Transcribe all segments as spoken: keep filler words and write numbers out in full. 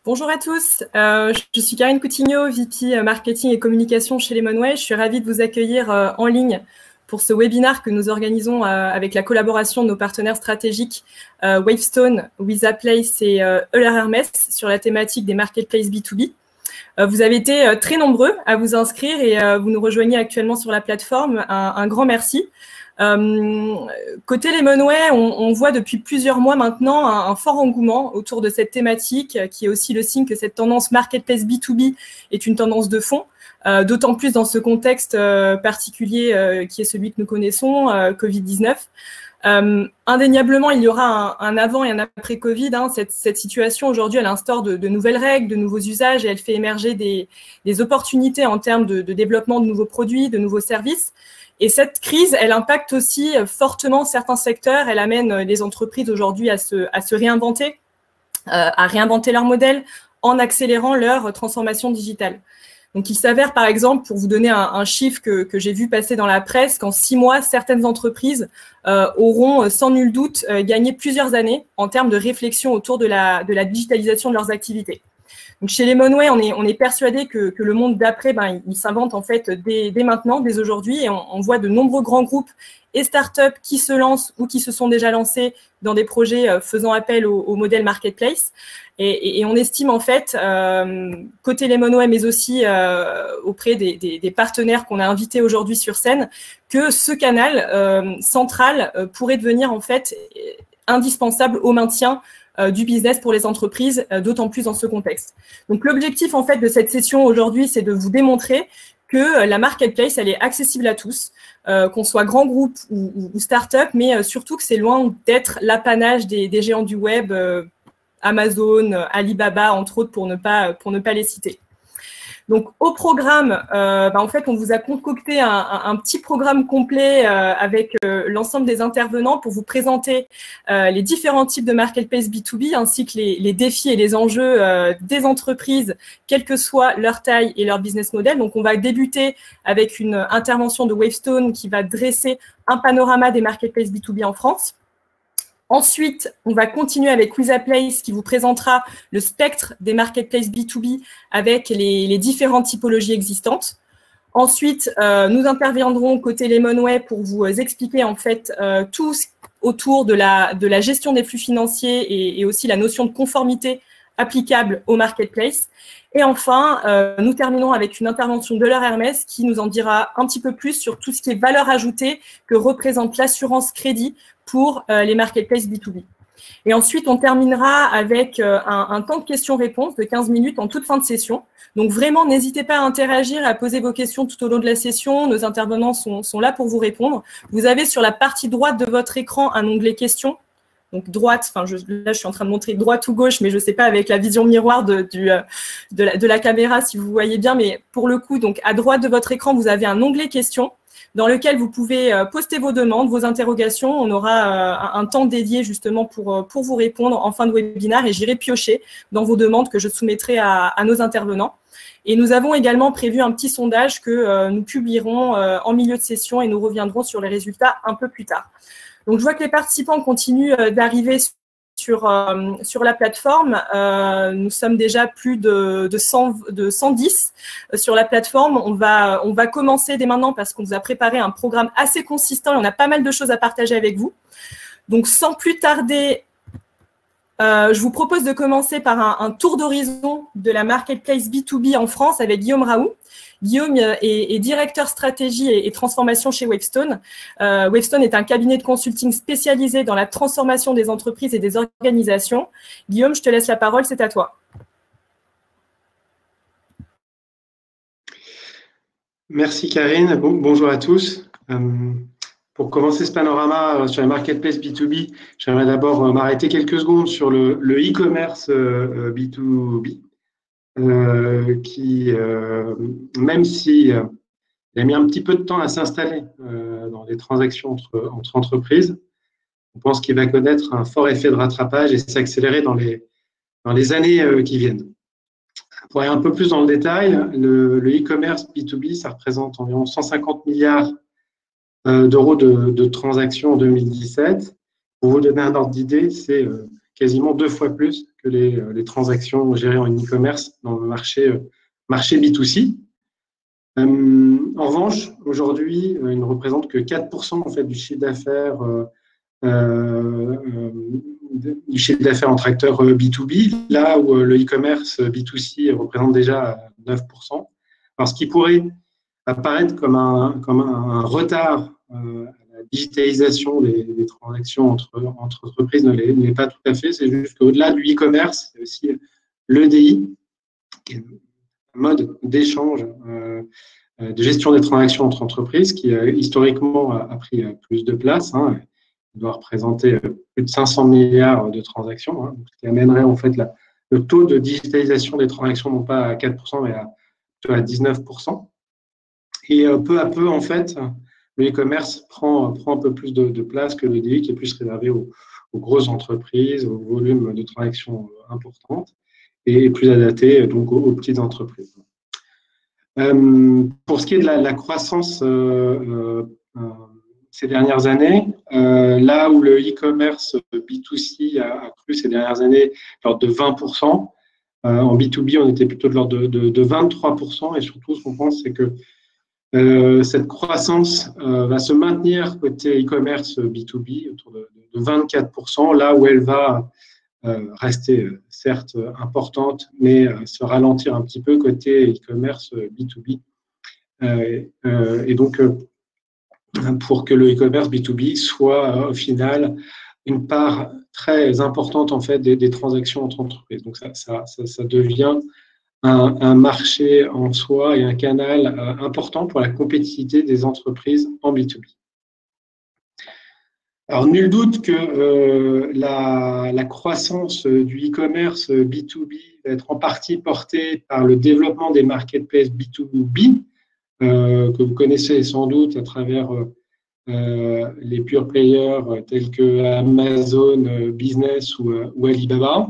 Bonjour à tous, euh, je suis Karine Coutinho, V P Marketing et Communication chez Lemonway. Je suis ravie de vous accueillir euh, en ligne pour ce webinaire que nous organisons euh, avec la collaboration de nos partenaires stratégiques euh, Wavestone, Wizaplace et euh, Euler Hermès sur la thématique des marketplaces B deux B. Euh, vous avez été euh, très nombreux à vous inscrire et euh, vous nous rejoignez actuellement sur la plateforme. Un, un grand merci. Euh, côté Lemonway, on, on voit depuis plusieurs mois maintenant un, un fort engouement autour de cette thématique qui est aussi le signe que cette tendance marketplace B deux B est une tendance de fond, euh, d'autant plus dans ce contexte euh, particulier euh, qui est celui que nous connaissons, euh, Covid dix-neuf. Euh, indéniablement, il y aura un, un avant et un après Covid. Hein. Cette, cette situation aujourd'hui, elle instaure de, de nouvelles règles, de nouveaux usages et elle fait émerger des, des opportunités en termes de, de développement de nouveaux produits, de nouveaux services. Et cette crise, elle impacte aussi fortement certains secteurs. Elle amène les entreprises aujourd'hui à se, à se réinventer, euh, à réinventer leur modèle en accélérant leur transformation digitale. Donc, il s'avère, par exemple, pour vous donner un, un chiffre que, que j'ai vu passer dans la presse, qu'en six mois, certaines entreprises euh, auront sans nul doute euh, gagné plusieurs années en termes de réflexion autour de la, de la digitalisation de leurs activités. Donc, chez Lemonway, on est, on est persuadé que, que le monde d'après, ben, il, il s'invente en fait dès, dès maintenant, dès aujourd'hui, et on, on voit de nombreux grands groupes et startups qui se lancent ou qui se sont déjà lancés dans des projets euh, faisant appel au, au modèle marketplace. Et, et, et on estime en fait, euh, côté Lemonway, mais aussi euh, auprès des, des, des partenaires qu'on a invités aujourd'hui sur scène, que ce canal euh, central euh, pourrait devenir en fait indispensable au maintien du business pour les entreprises, d'autant plus dans ce contexte. Donc, l'objectif, en fait, de cette session aujourd'hui, c'est de vous démontrer que la marketplace, elle est accessible à tous, euh, qu'on soit grand groupe ou, ou, ou start-up, mais surtout que c'est loin d'être l'apanage des, des géants du web, euh, Amazon, Alibaba, entre autres, pour ne pas, pour ne pas les citer. Donc, au programme, euh, bah, en fait, on vous a concocté un, un, un petit programme complet euh, avec euh, l'ensemble des intervenants pour vous présenter euh, les différents types de marketplace B deux B ainsi que les, les défis et les enjeux euh, des entreprises, quelle que soit leur taille et leur business model. Donc, on va débuter avec une intervention de Wavestone qui va dresser un panorama des marketplaces B deux B en France. Ensuite, on va continuer avec Wizaplace qui vous présentera le spectre des marketplaces B deux B avec les, les différentes typologies existantes. Ensuite, euh, nous interviendrons côté Lemonway pour vous expliquer en fait euh, tout autour de la, de la gestion des flux financiers et, et aussi la notion de conformité applicable au marketplace. Et enfin, euh, nous terminons avec une intervention de Euler Hermès qui nous en dira un petit peu plus sur tout ce qui est valeur ajoutée que représente l'assurance crédit pour euh, les marketplaces B deux B. Et ensuite, on terminera avec euh, un, un temps de questions-réponses de quinze minutes en toute fin de session. Donc vraiment, n'hésitez pas à interagir, à poser vos questions tout au long de la session. Nos intervenants sont, sont là pour vous répondre. Vous avez sur la partie droite de votre écran un onglet questions. Donc droite, enfin je, là je suis en train de montrer droite ou gauche, mais je ne sais pas avec la vision miroir de, du, euh, de, la, de la caméra si vous voyez bien, mais pour le coup, donc à droite de votre écran, vous avez un onglet questions dans lequel vous pouvez euh, poster vos demandes, vos interrogations. On aura euh, un, un temps dédié justement pour, pour vous répondre en fin de webinaire et j'irai piocher dans vos demandes que je soumettrai à, à nos intervenants. Et nous avons également prévu un petit sondage que euh, nous publierons euh, en milieu de session et nous reviendrons sur les résultats un peu plus tard. Donc, je vois que les participants continuent d'arriver sur, euh, sur la plateforme. Euh, nous sommes déjà plus de, de, cent, de cent dix sur la plateforme. On va, on va commencer dès maintenant parce qu'on vous a préparé un programme assez consistant et on a pas mal de choses à partager avec vous. Donc, sans plus tarder, euh, je vous propose de commencer par un, un tour d'horizon de la marketplace B deux B en France avec Guillaume Raoult. Guillaume est, est directeur stratégie et, et transformation chez Wavestone. Euh, Wavestone est un cabinet de consulting spécialisé dans la transformation des entreprises et des organisations. Guillaume, je te laisse la parole, c'est à toi. Merci Karine, bon, bonjour à tous. Euh, pour commencer ce panorama sur les marketplaces B deux B, j'aimerais d'abord m'arrêter quelques secondes sur le e-commerce euh, B deux B. Euh, qui, euh, même si euh, il a mis un petit peu de temps à s'installer euh, dans les transactions entre, entre entreprises, on pense qu'il va connaître un fort effet de rattrapage et s'accélérer dans les, dans les années euh, qui viennent. Pour aller un peu plus dans le détail, le e-commerce B deux B, ça représente environ cent cinquante milliards euh, d'euros de, de transactions en deux mille dix-sept. Pour vous donner un ordre d'idée, c'est euh, quasiment deux fois plus que les, les transactions gérées en e-commerce dans le marché, marché B deux C. Euh, en revanche, aujourd'hui, il ne représente que quatre pour cent en fait, du chiffre d'affaires euh, euh, du chiffre d'affaires entre acteurs B deux B, là où le e-commerce B deux C représente déjà neuf pour cent. Alors, ce qui pourrait apparaître comme un, comme un retard euh, à la digitalisation des, des transactions entre, entre entreprises ne l'est pas tout à fait. C'est juste qu'au-delà du e-commerce, c'est aussi l'E D I, qui est un mode d'échange, euh, de gestion des transactions entre entreprises, qui euh, historiquement a, a pris plus de place. Hein. Il doit représenter plus de cinq cents milliards de transactions, hein, ce qui amènerait en fait la, le taux de digitalisation des transactions non pas à quatre pour cent, mais à, à dix-neuf pour cent. Et euh, peu à peu, en fait, le e-commerce prend, prend un peu plus de, de place que le D I, qui est plus réservé aux, aux grosses entreprises, au volume de transactions importantes, et plus adapté donc aux, aux petites entreprises. Euh, pour ce qui est de la, la croissance euh, euh, ces dernières années, euh, là où le e-commerce B deux C a, a cru ces dernières années l'ordre de vingt pour cent, euh, en B deux B, on était plutôt de l'ordre de, de, de vingt-trois pour cent, et surtout, ce qu'on pense, c'est que euh, cette croissance euh, va se maintenir côté e-commerce B deux B, autour de, de vingt-quatre pour cent, là où elle va euh, rester, euh, certes, importante, mais euh, se ralentir un petit peu côté e-commerce B deux B. Euh, euh, et donc, euh, pour que le e-commerce B deux B soit euh, au final une part très importante en fait des, des transactions entre entreprises. Donc ça, ça, ça, ça devient un, un marché en soi et un canal euh, important pour la compétitivité des entreprises en B deux B. Alors, nul doute que euh, la, la croissance du e-commerce B deux B va être en partie portée par le développement des marketplaces B deux B, euh, que vous connaissez sans doute à travers euh, Euh, les pure players euh, tels que Amazon euh, Business ou, euh, ou Alibaba.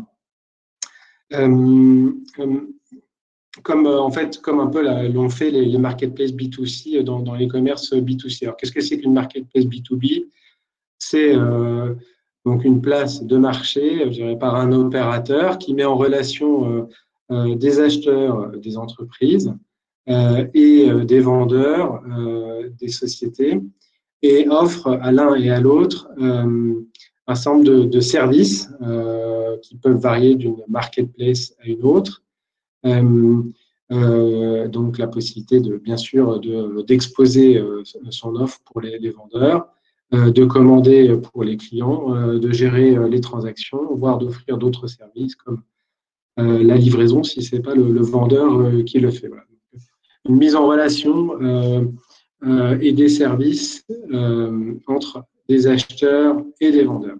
Euh, euh, comme euh, en fait, comme un peu l'ont fait les, les marketplaces B deux C dans, dans les commerces B deux C. Alors, qu'est-ce que c'est qu'une marketplace B deux B? C'est euh, donc une place de marché, je dirais, par un opérateur qui met en relation euh, euh, des acheteurs euh, des entreprises euh, et euh, des vendeurs euh, des sociétés, et offre à l'un et à l'autre euh, un certain nombre de, de services euh, qui peuvent varier d'une marketplace à une autre. Euh, euh, donc, la possibilité, de, bien sûr, de, d'exposer euh, son offre pour les, les vendeurs, euh, de commander pour les clients, euh, de gérer euh, les transactions, voire d'offrir d'autres services comme euh, la livraison si ce n'est pas le, le vendeur euh, qui le fait. Voilà. Une mise en relation euh, Euh, et des services euh, entre des acheteurs et des vendeurs.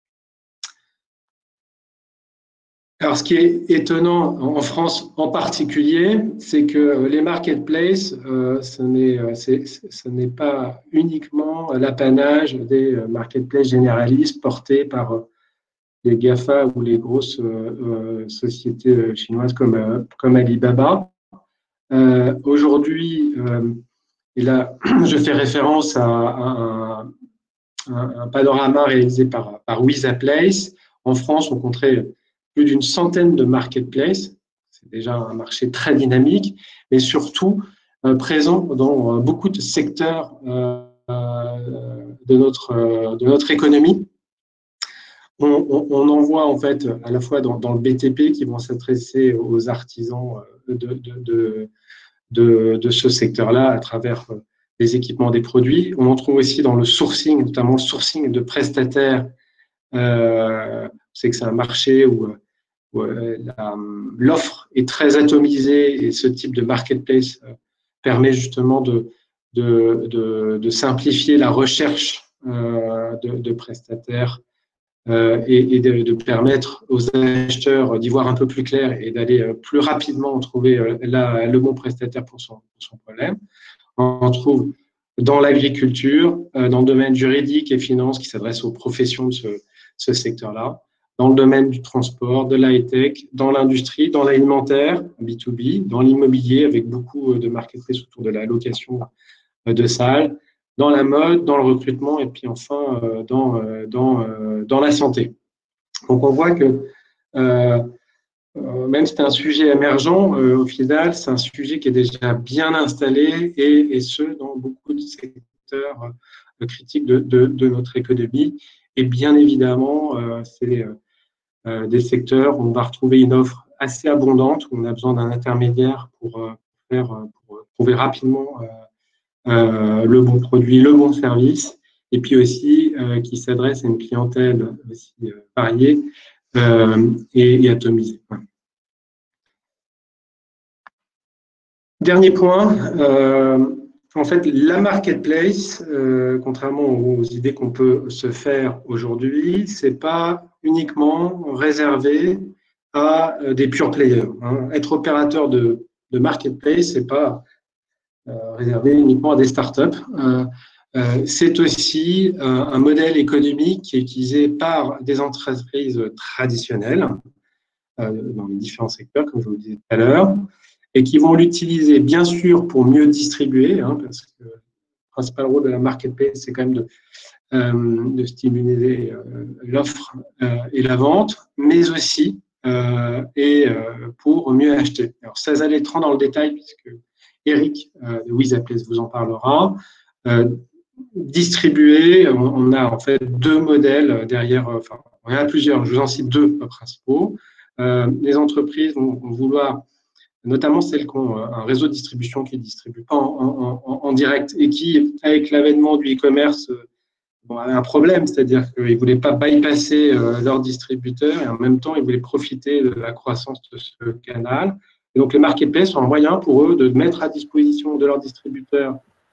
Alors, ce qui est étonnant en France en particulier, c'est que les marketplaces, euh, ce n'est, c'est, ce n'est pas uniquement l'apanage des marketplaces généralistes portés par les GAFA ou les grosses euh, sociétés chinoises comme, comme Alibaba. Euh, aujourd'hui, euh, Et là, je fais référence à, à, à un panorama réalisé par, par Wizaplace. En France, on compterait plus d'une centaine de marketplaces. C'est déjà un marché très dynamique, mais surtout euh, présent dans euh, beaucoup de secteurs euh, de, notre, euh, de notre économie. On, on, on en voit en fait à la fois dans, dans le B T P qui vont s'adresser aux artisans de, de, de De, de ce secteur-là à travers les équipements des produits. On en trouve aussi dans le sourcing, notamment le sourcing de prestataires. Euh, c'est que c'est un marché où, où l'offre est très atomisée et ce type de marketplace permet justement de, de, de, de simplifier la recherche euh, de, de prestataires Euh, et, et de, de permettre aux acheteurs d'y voir un peu plus clair et d'aller plus rapidement trouver la, le bon prestataire pour son, pour son problème. On trouve dans l'agriculture, dans le domaine juridique et finance qui s'adresse aux professions de ce, ce secteur-là, dans le domaine du transport, de l'high-tech, dans l'industrie, dans l'alimentaire, B deux B, dans l'immobilier avec beaucoup de marketplaces autour de la location de salles, dans la mode, dans le recrutement et puis enfin euh, dans, euh, dans, euh, dans la santé. Donc, on voit que euh, euh, même si c'est un sujet émergent, euh, au final, c'est un sujet qui est déjà bien installé et, et ce, dans beaucoup de secteurs euh, critiques de, de, de notre économie. Et bien évidemment, euh, c'est euh, des secteurs où on va retrouver une offre assez abondante, où on a besoin d'un intermédiaire pour, euh, faire, pour trouver rapidement euh, euh, le bon produit, le bon service, et puis aussi euh, qui s'adresse à une clientèle aussi euh, variée euh, et, et atomisée. Ouais. Dernier point, euh, en fait, la marketplace, euh, contrairement aux idées qu'on peut se faire aujourd'hui, c'est pas uniquement réservé à euh, des pure players. Hein. Être opérateur de, de marketplace, c'est pas euh, réservé uniquement à des startups. Euh, euh, c'est aussi euh, un modèle économique qui est utilisé par des entreprises traditionnelles euh, dans les différents secteurs, comme je vous le disais tout à l'heure, et qui vont l'utiliser, bien sûr, pour mieux distribuer, hein, parce que le principal rôle de la marketplace, c'est quand même de, euh, de stimuler euh, l'offre euh, et la vente, mais aussi euh, et euh, pour mieux acheter. Alors, sans aller trop dans le détail, puisque Eric euh, de WizAplace vous en parlera, euh, distribuer, on, on a en fait deux modèles derrière, enfin, on en a plusieurs, je vous en cite deux principaux. Euh, les entreprises vont, vont vouloir, notamment celles qui ont un réseau de distribution qui ne distribue pas en, en, en, en direct et qui, avec l'avènement du e-commerce, bon, avaient un problème, c'est-à-dire qu'ils ne voulaient pas bypasser euh, leur distributeur et en même temps, ils voulaient profiter de la croissance de ce canal. Et donc, les marketplaces sont un moyen pour eux de mettre à disposition de leur distributeur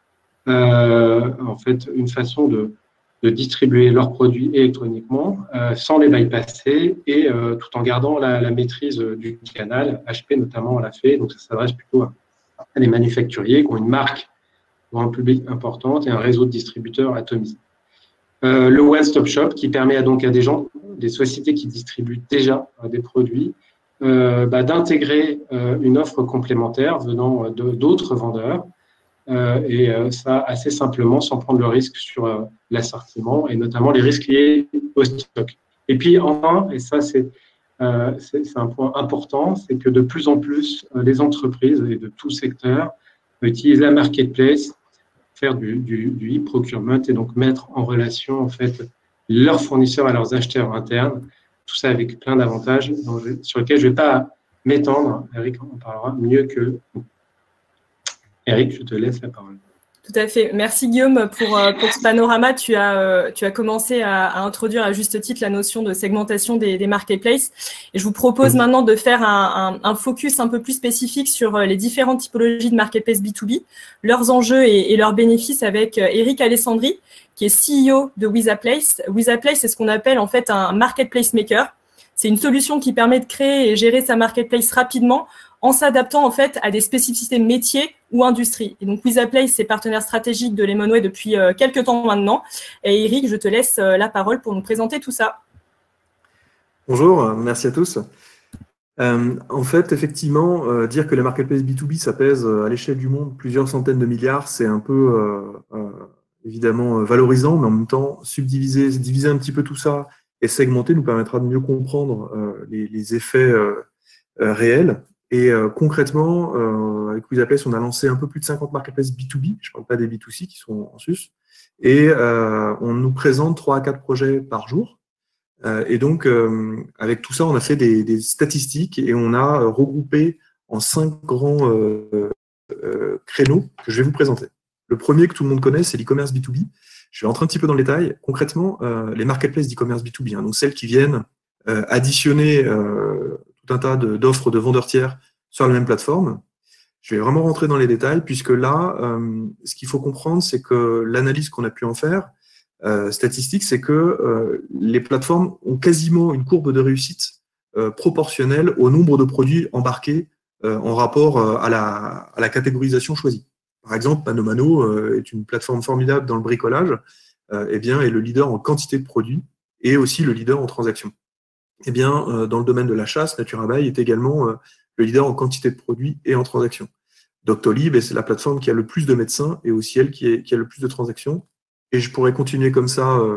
euh, en fait, une façon de, de distribuer leurs produits électroniquement euh, sans les bypasser et euh, tout en gardant la, la maîtrise du canal. H P notamment l'a fait, donc ça s'adresse plutôt à, à des manufacturiers qui ont une marque pour un public importante et un réseau de distributeurs atomisé. Euh, le one-stop shop qui permet à, donc à des gens, des sociétés qui distribuent déjà euh, des produits, euh, bah, d'intégrer euh, une offre complémentaire venant de, d'autres vendeurs. Euh, et euh, ça assez simplement, sans prendre le risque sur euh, l'assortiment et notamment les risques liés au stock. Et puis enfin, et ça c'est euh, un point important, c'est que de plus en plus, euh, les entreprises et de tout secteur utilisent la marketplace, faire du, du, du e-procurement et donc mettre en relation en fait leurs fournisseurs à leurs acheteurs internes, tout ça avec plein d'avantages sur lesquels je ne vais pas m'étendre. Eric en parlera mieux que vous. Eric, je te laisse la parole. Tout à fait. Merci Guillaume pour, pour ce panorama. Tu as, tu as commencé à, à introduire à juste titre la notion de segmentation des, des marketplaces. Et je vous propose mmh. maintenant de faire un, un, un focus un peu plus spécifique sur les différentes typologies de marketplace B deux B, leurs enjeux et, et leurs bénéfices avec Eric Alessandri, qui est C E O de WizAplace. WizAplace, c'est ce qu'on appelle en fait un marketplace maker. C'est une solution qui permet de créer et gérer sa marketplace rapidement en s'adaptant en fait à des spécificités métiers ou industries. Et donc, WizAplace, c'est partenaire stratégique de Lemonway depuis euh, quelques temps maintenant. Et Eric, je te laisse euh, la parole pour nous présenter tout ça. Bonjour, merci à tous. Euh, en fait, effectivement, euh, dire que les marketplaces B deux B, ça pèse à l'échelle du monde plusieurs centaines de milliards, c'est un peu euh, euh, évidemment valorisant, mais en même temps, subdiviser, diviser un petit peu tout ça et segmenter nous permettra de mieux comprendre euh, les, les effets euh, euh, réels. Et euh, concrètement, euh, avec WizAplace, on a lancé un peu plus de cinquante marketplaces B deux B, je ne parle pas des B deux C qui sont en sus, et euh, on nous présente trois à quatre projets par jour. Euh, et donc, euh, avec tout ça, on a fait des, des statistiques et on a euh, regroupé en cinq grands euh, euh, créneaux que je vais vous présenter. Le premier que tout le monde connaît, c'est l'e-commerce B deux B. Je vais rentrer un petit peu dans le détail. Concrètement, euh, les marketplaces d'e-commerce B deux B, hein, donc celles qui viennent euh, additionner euh, tout un tas d'offres de, de vendeurs tiers sur la même plateforme. Je vais vraiment rentrer dans les détails, puisque là, euh, ce qu'il faut comprendre, c'est que l'analyse qu'on a pu en faire, euh, statistique, c'est que euh, les plateformes ont quasiment une courbe de réussite euh, proportionnelle au nombre de produits embarqués euh, en rapport euh, à, la, à la catégorisation choisie. Par exemple, ManoMano euh, est une plateforme formidable dans le bricolage, euh, eh bien, est le leader en quantité de produits et aussi le leader en transactions. Eh bien, euh, dans le domaine de la chasse, Naturabail est également euh, le leader en quantité de produits et en transactions. Doctolib, c'est la plateforme qui a le plus de médecins et aussi elle qui, est, qui a le plus de transactions. Et je pourrais continuer comme ça euh,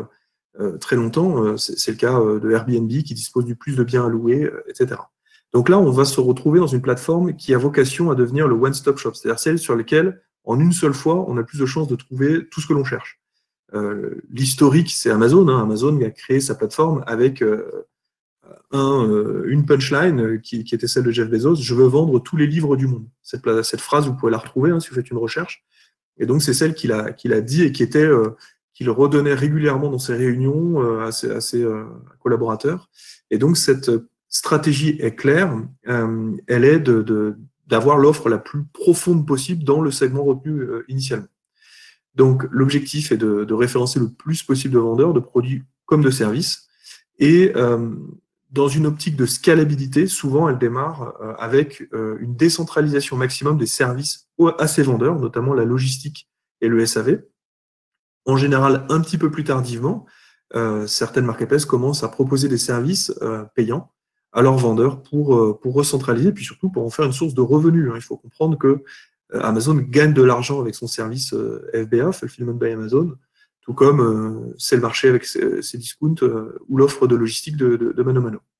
euh, très longtemps. Euh, c'est le cas euh, de Airbnb qui dispose du plus de biens à louer, euh, et cetera. Donc là, on va se retrouver dans une plateforme qui a vocation à devenir le one-stop shop, c'est-à-dire celle sur laquelle, en une seule fois, on a plus de chances de trouver tout ce que l'on cherche. Euh, L'historique, c'est Amazon. Hein. Amazon a créé sa plateforme avec euh, un, euh, une punchline qui, qui était celle de Jeff Bezos: je veux vendre tous les livres du monde. Cette, cette phrase, vous pouvez la retrouver hein, si vous faites une recherche. Et donc, c'est celle qu'il a, qu'il a dit et qui était, euh, qu'il redonnait régulièrement dans ses réunions euh, à ses, à ses euh, collaborateurs. Et donc, cette stratégie est claire. Euh, elle est de, de, d'avoir l'offre la plus profonde possible dans le segment retenu euh, initialement. Donc, l'objectif est de, de référencer le plus possible de vendeurs, de produits comme de services. Et euh, dans une optique de scalabilité, souvent, elle démarre euh, avec euh, une décentralisation maximum des services à ces vendeurs, notamment la logistique et le S A V. En général, un petit peu plus tardivement, euh, certaines marketplaces commencent à proposer des services euh, payants à leurs vendeurs pour, euh, pour recentraliser, puis surtout pour en faire une source de revenus. Hein. Il faut comprendre que euh, Amazon gagne de l'argent avec son service euh, F B A, Fulfillment by Amazon, tout comme euh, c'est le marché avec ses, ses discounts euh, ou l'offre de logistique de, de, de Mano Mano.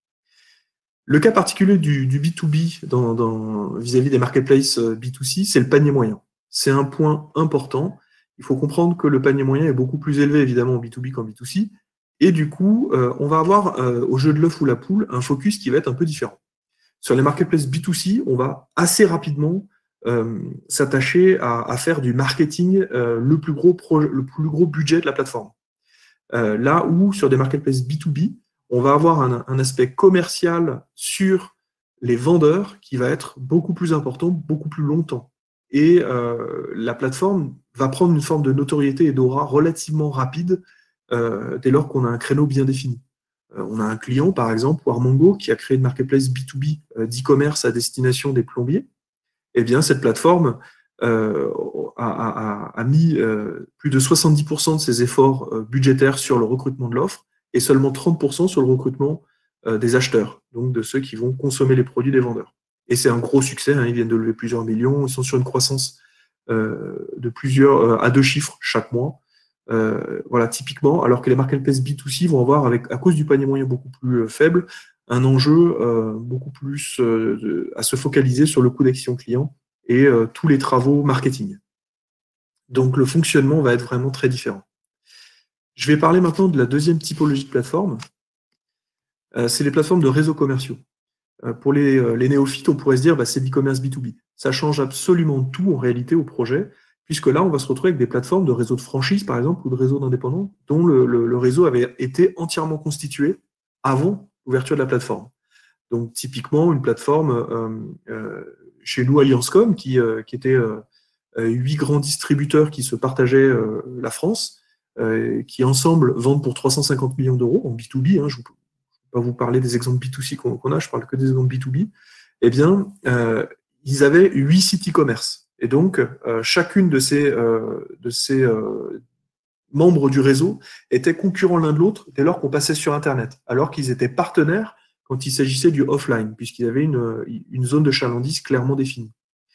Le cas particulier du, du B deux B dans, dans, vis-à-vis des marketplaces B deux C, c'est le panier moyen. C'est un point important. Il faut comprendre que le panier moyen est beaucoup plus élevé, évidemment, en B deux B qu'en B deux C. Et du coup, euh, on va avoir, euh, au jeu de l'œuf ou la poule, un focus qui va être un peu différent. Sur les marketplaces B deux C, on va assez rapidement euh, s'attacher à, à faire du marketing euh, le, plus gros projet, le plus gros budget de la plateforme. Euh, là où, sur des marketplaces B deux B, on va avoir un, un aspect commercial sur les vendeurs qui va être beaucoup plus important, beaucoup plus longtemps. Et euh, la plateforme va prendre une forme de notoriété et d'aura relativement rapide euh, dès lors qu'on a un créneau bien défini. Euh, on a un client, par exemple, Warmongo, qui a créé une marketplace B deux B euh, d'e-commerce à destination des plombiers. Eh bien, cette plateforme euh, a, a, a mis euh, plus de soixante-dix pour cent de ses efforts euh, budgétaires sur le recrutement de l'offre et seulement trente pour cent sur le recrutement euh, des acheteurs, donc de ceux qui vont consommer les produits des vendeurs. Et c'est un gros succès, hein, ils viennent de lever plusieurs millions, ils sont sur une croissance euh, de plusieurs euh, à deux chiffres chaque mois. Euh, voilà, typiquement, alors que les marketplaces B deux C vont avoir, avec, à cause du panier moyen beaucoup plus euh, faible, un enjeu euh, beaucoup plus euh, de, à se focaliser sur le coût d'acquisition client et euh, tous les travaux marketing. Donc le fonctionnement va être vraiment très différent. Je vais parler maintenant de la deuxième typologie de plateforme. Euh, c'est les plateformes de réseaux commerciaux. Euh, pour les, euh, les néophytes, on pourrait se dire bah, c'est l'e-commerce B deux B. Ça change absolument tout en réalité au projet, puisque là, on va se retrouver avec des plateformes de réseaux de franchise, par exemple, ou de réseaux d'indépendants, dont le, le, le réseau avait été entièrement constitué avant l'ouverture de la plateforme. Donc, typiquement, une plateforme euh, euh, chez nous, Alliancecom, qui, euh, qui était euh, huit grands distributeurs qui se partageaient euh, la France, euh, qui ensemble vendent pour trois cent cinquante millions d'euros en B deux B. Hein, je ne vais pas vous parler des exemples B deux C qu'on qu'on a, je parle que des exemples B deux B. Eh bien, euh, ils avaient huit sites e-commerce. Et donc, euh, chacune de ces, euh, de ces euh, membres du réseau étaient concurrents l'un de l'autre dès lors qu'on passait sur Internet, alors qu'ils étaient partenaires quand il s'agissait du offline, puisqu'ils avaient une, une zone de chalandise clairement définie.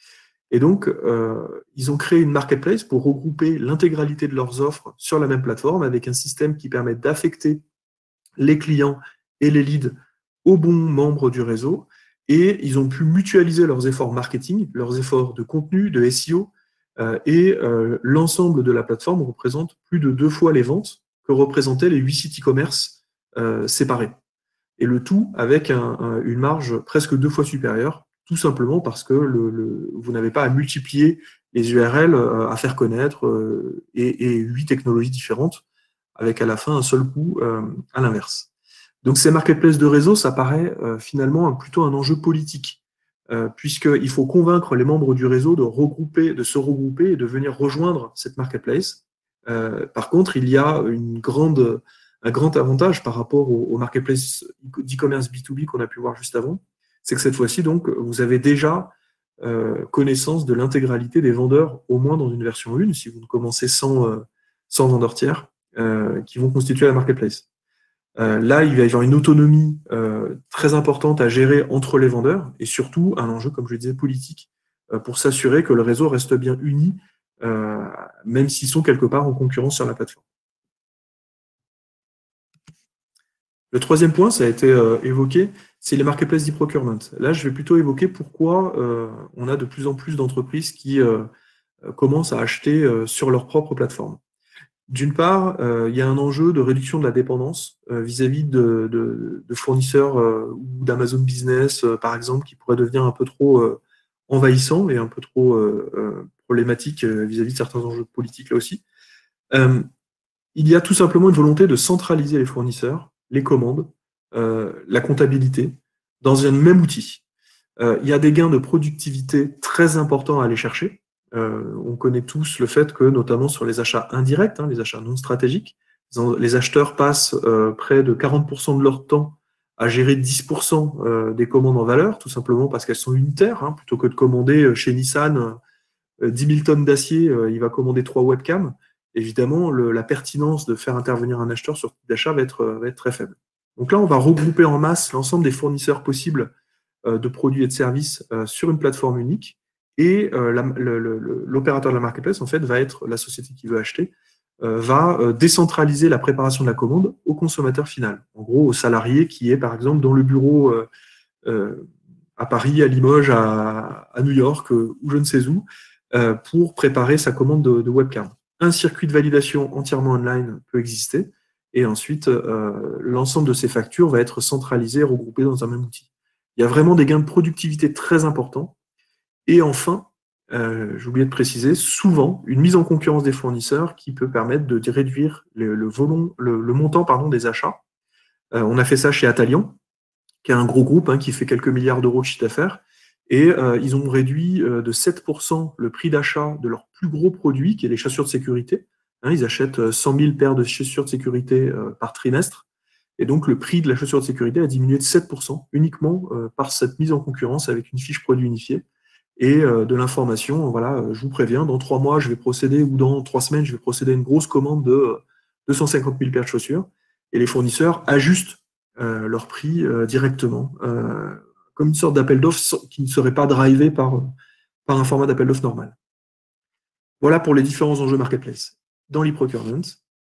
Et donc, euh, ils ont créé une marketplace pour regrouper l'intégralité de leurs offres sur la même plateforme avec un système qui permet d'affecter les clients et les leads aux bons membres du réseau. Et ils ont pu mutualiser leurs efforts marketing, leurs efforts de contenu, de S E O, euh, et euh, l'ensemble de la plateforme représente plus de deux fois les ventes que représentaient les huit sites e-commerce euh, séparés. Et le tout avec un, un, une marge presque deux fois supérieure, tout simplement parce que le, le, vous n'avez pas à multiplier les U R L euh, à faire connaître euh, et, et huit technologies différentes, avec à la fin un seul coût euh, à l'inverse. Donc ces marketplaces de réseau, ça paraît euh, finalement un, plutôt un enjeu politique, euh, puisqu'il faut convaincre les membres du réseau de regrouper, de se regrouper et de venir rejoindre cette marketplace. Euh, par contre, il y a une grande, un grand avantage par rapport au, au marketplace d'e-commerce B deux B qu'on a pu voir juste avant, c'est que cette fois-ci, donc, vous avez déjà euh, connaissance de l'intégralité des vendeurs, au moins dans une version un, si vous ne commencez sans, euh, sans vendeurs tiers, euh, qui vont constituer la marketplace. Euh, là, il va y avoir une autonomie euh, très importante à gérer entre les vendeurs et surtout un enjeu, comme je le disais, politique euh, pour s'assurer que le réseau reste bien uni, euh, même s'ils sont quelque part en concurrence sur la plateforme. Le troisième point, ça a été euh, évoqué, c'est les marketplaces d'e-procurement. Là, je vais plutôt évoquer pourquoi euh, on a de plus en plus d'entreprises qui euh, commencent à acheter euh, sur leur propre plateforme. D'une part, euh, il y a un enjeu de réduction de la dépendance euh, vis-à-vis de, de, de fournisseurs euh, ou d'Amazon Business, euh, par exemple, qui pourraient devenir un peu trop euh, envahissants et un peu trop euh, euh, problématiques euh, vis-à-vis de certains enjeux politiques là aussi. Euh, il y a tout simplement une volonté de centraliser les fournisseurs, les commandes, euh, la comptabilité dans un même outil. Euh, il y a des gains de productivité très importants à aller chercher. Euh, on connaît tous le fait que, notamment sur les achats indirects, hein, les achats non stratégiques, les acheteurs passent euh, près de quarante pour cent de leur temps à gérer dix pour cent euh, des commandes en valeur, tout simplement parce qu'elles sont unitaires. Hein, plutôt que de commander chez Nissan euh, dix mille tonnes d'acier, euh, il va commander trois webcams. Évidemment, le, la pertinence de faire intervenir un acheteur sur type d'achat va être, va être très faible. Donc là, on va regrouper en masse l'ensemble des fournisseurs possibles euh, de produits et de services euh, sur une plateforme unique. Et euh, l'opérateur de la marketplace, en fait, va être la société qui veut acheter, euh, va euh, décentraliser la préparation de la commande au consommateur final. En gros, au salarié qui est, par exemple, dans le bureau euh, euh, à Paris, à Limoges, à, à New York, euh, ou je ne sais où, euh, pour préparer sa commande de, de webcam. Un circuit de validation entièrement online peut exister, et ensuite, euh, l'ensemble de ces factures va être centralisé et regroupé dans un même outil. Il y a vraiment des gains de productivité très importants. Et enfin, euh, j'ai oublié de préciser, souvent, une mise en concurrence des fournisseurs qui peut permettre de réduire le, le, volume, le, le montant pardon, des achats. Euh, on a fait ça chez Atalian, qui est un gros groupe hein, qui fait quelques milliards d'euros de chiffre d'affaires. Et euh, ils ont réduit euh, de sept pour cent le prix d'achat de leur plus gros produit, qui est les chaussures de sécurité. Hein, ils achètent cent mille paires de chaussures de sécurité euh, par trimestre. Et donc, le prix de la chaussure de sécurité a diminué de sept pour cent uniquement euh, par cette mise en concurrence avec une fiche produit unifiée et euh, de l'information. Voilà, je vous préviens, dans trois mois, je vais procéder, ou dans trois semaines, je vais procéder à une grosse commande de euh, deux cent cinquante mille paires de chaussures. Et les fournisseurs ajustent euh, leur prix euh, directement, euh, comme une sorte d'appel d'offres qui ne serait pas drivé par, par un format d'appel d'offres normal. Voilà pour les différents enjeux marketplace. Dans l'e-procurement,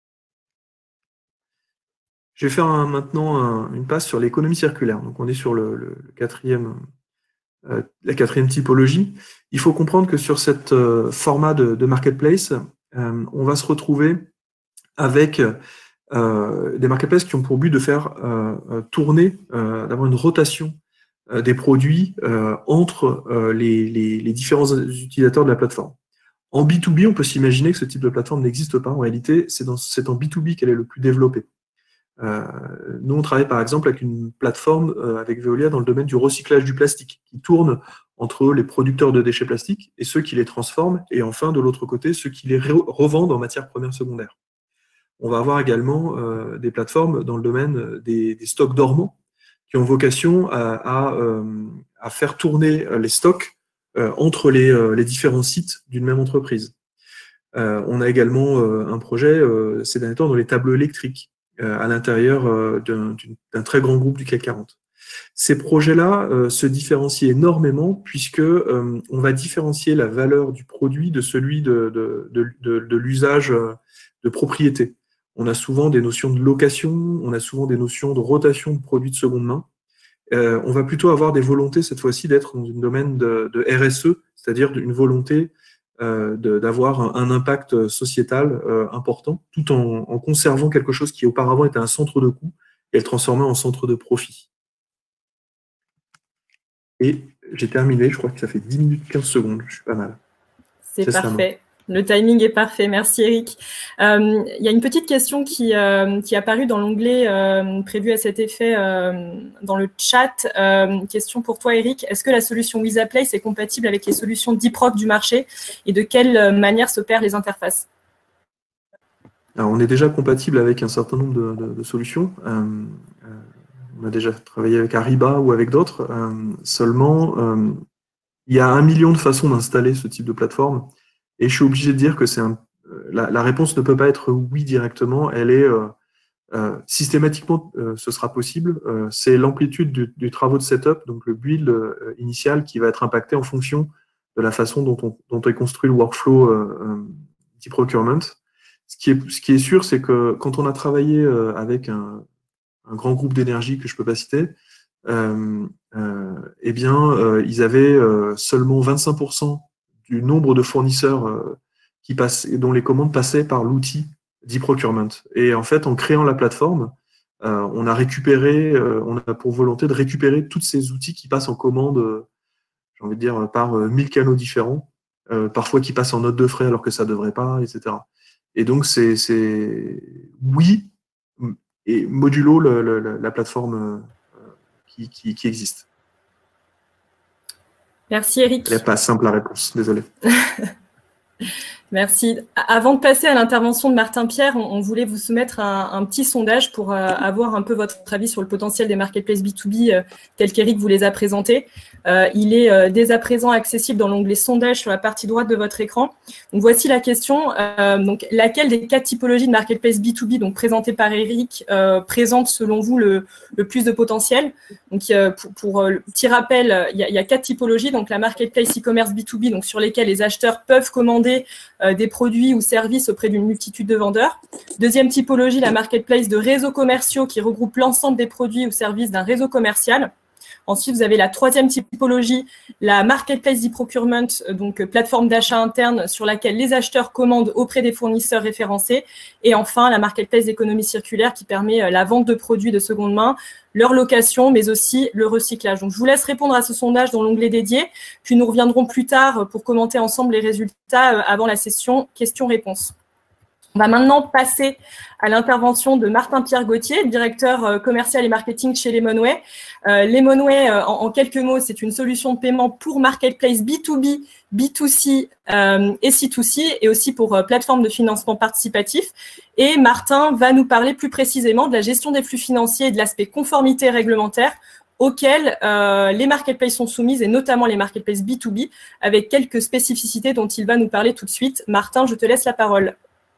je vais faire un, maintenant un, une passe sur l'économie circulaire. Donc, on est sur le, le, le quatrième, euh, la quatrième typologie. Il faut comprendre que sur ce euh, format de, de marketplace, euh, on va se retrouver avec euh, des marketplaces qui ont pour but de faire euh, tourner, euh, d'avoir une rotation euh, des produits euh, entre euh, les, les, les différents utilisateurs de la plateforme. En B deux B, on peut s'imaginer que ce type de plateforme n'existe pas. En réalité, c'est en B deux B qu'elle est le plus développée. Euh, nous, on travaille par exemple avec une plateforme euh, avec Veolia dans le domaine du recyclage du plastique, qui tourne entre les producteurs de déchets plastiques et ceux qui les transforment, et enfin, de l'autre côté, ceux qui les re revendent en matière première secondaire. On va avoir également euh, des plateformes dans le domaine des, des stocks dormants, qui ont vocation à, à, euh, à faire tourner les stocks euh, entre les, euh, les différents sites d'une même entreprise. Euh, on a également euh, un projet euh, ces derniers temps dans les tableaux électriques, euh, à l'intérieur euh, d'un très grand groupe du C A C quarante. Ces projets-là euh, se différencient énormément puisque euh, on va différencier la valeur du produit de celui de, de, de, de, de l'usage de propriété. On a souvent des notions de location, on a souvent des notions de rotation de produits de seconde main. Euh, on va plutôt avoir des volontés cette fois-ci d'être dans un domaine de, de R S E, c'est-à-dire une volonté euh, d'avoir un, un impact sociétal euh, important, tout en, en conservant quelque chose qui auparavant était un centre de coût et le transformer en centre de profit. Et j'ai terminé, je crois que ça fait dix minutes, quinze secondes, je suis pas mal. C'est parfait. Le timing est parfait, merci Eric. Euh, il y a une petite question qui, euh, qui est apparue dans l'onglet euh, prévu à cet effet euh, dans le chat. Euh, question pour toi Eric, est-ce que la solution WisaPlace est compatible avec les solutions d'e-proc du marché et de quelle manière s'opèrent les interfaces? Alors, on est déjà compatible avec un certain nombre de, de, de solutions. Euh, euh, on a déjà travaillé avec Ariba ou avec d'autres. Euh, seulement, euh, il y a un million de façons d'installer ce type de plateforme. Et je suis obligé de dire que c'est un, la, la réponse ne peut pas être oui directement. Elle est euh, euh, systématiquement, euh, ce sera possible. Euh, c'est l'amplitude du, du travaux de setup, donc le build euh, initial, qui va être impacté en fonction de la façon dont on, dont on est construit le workflow euh, euh, d'e-procurement. Ce qui est, ce qui est sûr, c'est que quand on a travaillé euh, avec un, un grand groupe d'énergie que je ne peux pas citer, euh, euh, eh bien, euh, ils avaient euh, seulement vingt-cinq pour cent du nombre de fournisseurs euh, qui passaient, dont les commandes passaient par l'outil d'e-procurement. Et en fait, en créant la plateforme, euh, on a récupéré, euh, on a pour volonté de récupérer tous ces outils qui passent en commande, euh, j'ai envie de dire, par euh, mille canaux différents, euh, parfois qui passent en note de frais alors que ça ne devrait pas, et cetera. Et donc, c'est, c'est oui, et modulo le, le, la plateforme qui, qui, qui existe. Merci Eric. Elle n'est pas simple la réponse, désolé. Merci. Avant de passer à l'intervention de Martin Pierre, on, on voulait vous soumettre un, un petit sondage pour euh, avoir un peu votre avis sur le potentiel des marketplaces B deux B euh, tels qu'Eric vous les a présentés. Euh, il est euh, dès à présent accessible dans l'onglet sondage sur la partie droite de votre écran. Donc, voici la question. Euh, donc, laquelle des quatre typologies de marketplace B deux B donc présentées par Eric euh, présente selon vous le, le plus de potentiel? Donc, euh, pour, pour euh, le petit rappel, il y, a, il y a quatre typologies. Donc, la marketplace e-commerce B deux B, donc sur lesquelles les acheteurs peuvent commander euh, des produits ou services auprès d'une multitude de vendeurs. Deuxième typologie, la marketplace de réseaux commerciaux qui regroupe l'ensemble des produits ou services d'un réseau commercial. Ensuite, vous avez la troisième typologie, la marketplace e-procurement, donc plateforme d'achat interne sur laquelle les acheteurs commandent auprès des fournisseurs référencés. Et enfin, la marketplace d'économie circulaire qui permet la vente de produits de seconde main, leur location, mais aussi le recyclage. Donc, je vous laisse répondre à ce sondage dans l'onglet dédié, puis nous reviendrons plus tard pour commenter ensemble les résultats avant la session questions-réponses. On va maintenant passer à l'intervention de Martin Pierre Gauthier, directeur commercial et marketing chez Lemonway. Euh, Lemonway, euh, en, en quelques mots, c'est une solution de paiement pour marketplace B deux B, B deux C euh, et C deux C, et aussi pour euh, plateforme de financement participatif. Et Martin va nous parler plus précisément de la gestion des flux financiers et de l'aspect conformité réglementaire auxquels euh, les marketplaces sont soumises, et notamment les marketplaces B deux B, avec quelques spécificités dont il va nous parler tout de suite. Martin, je te laisse la parole.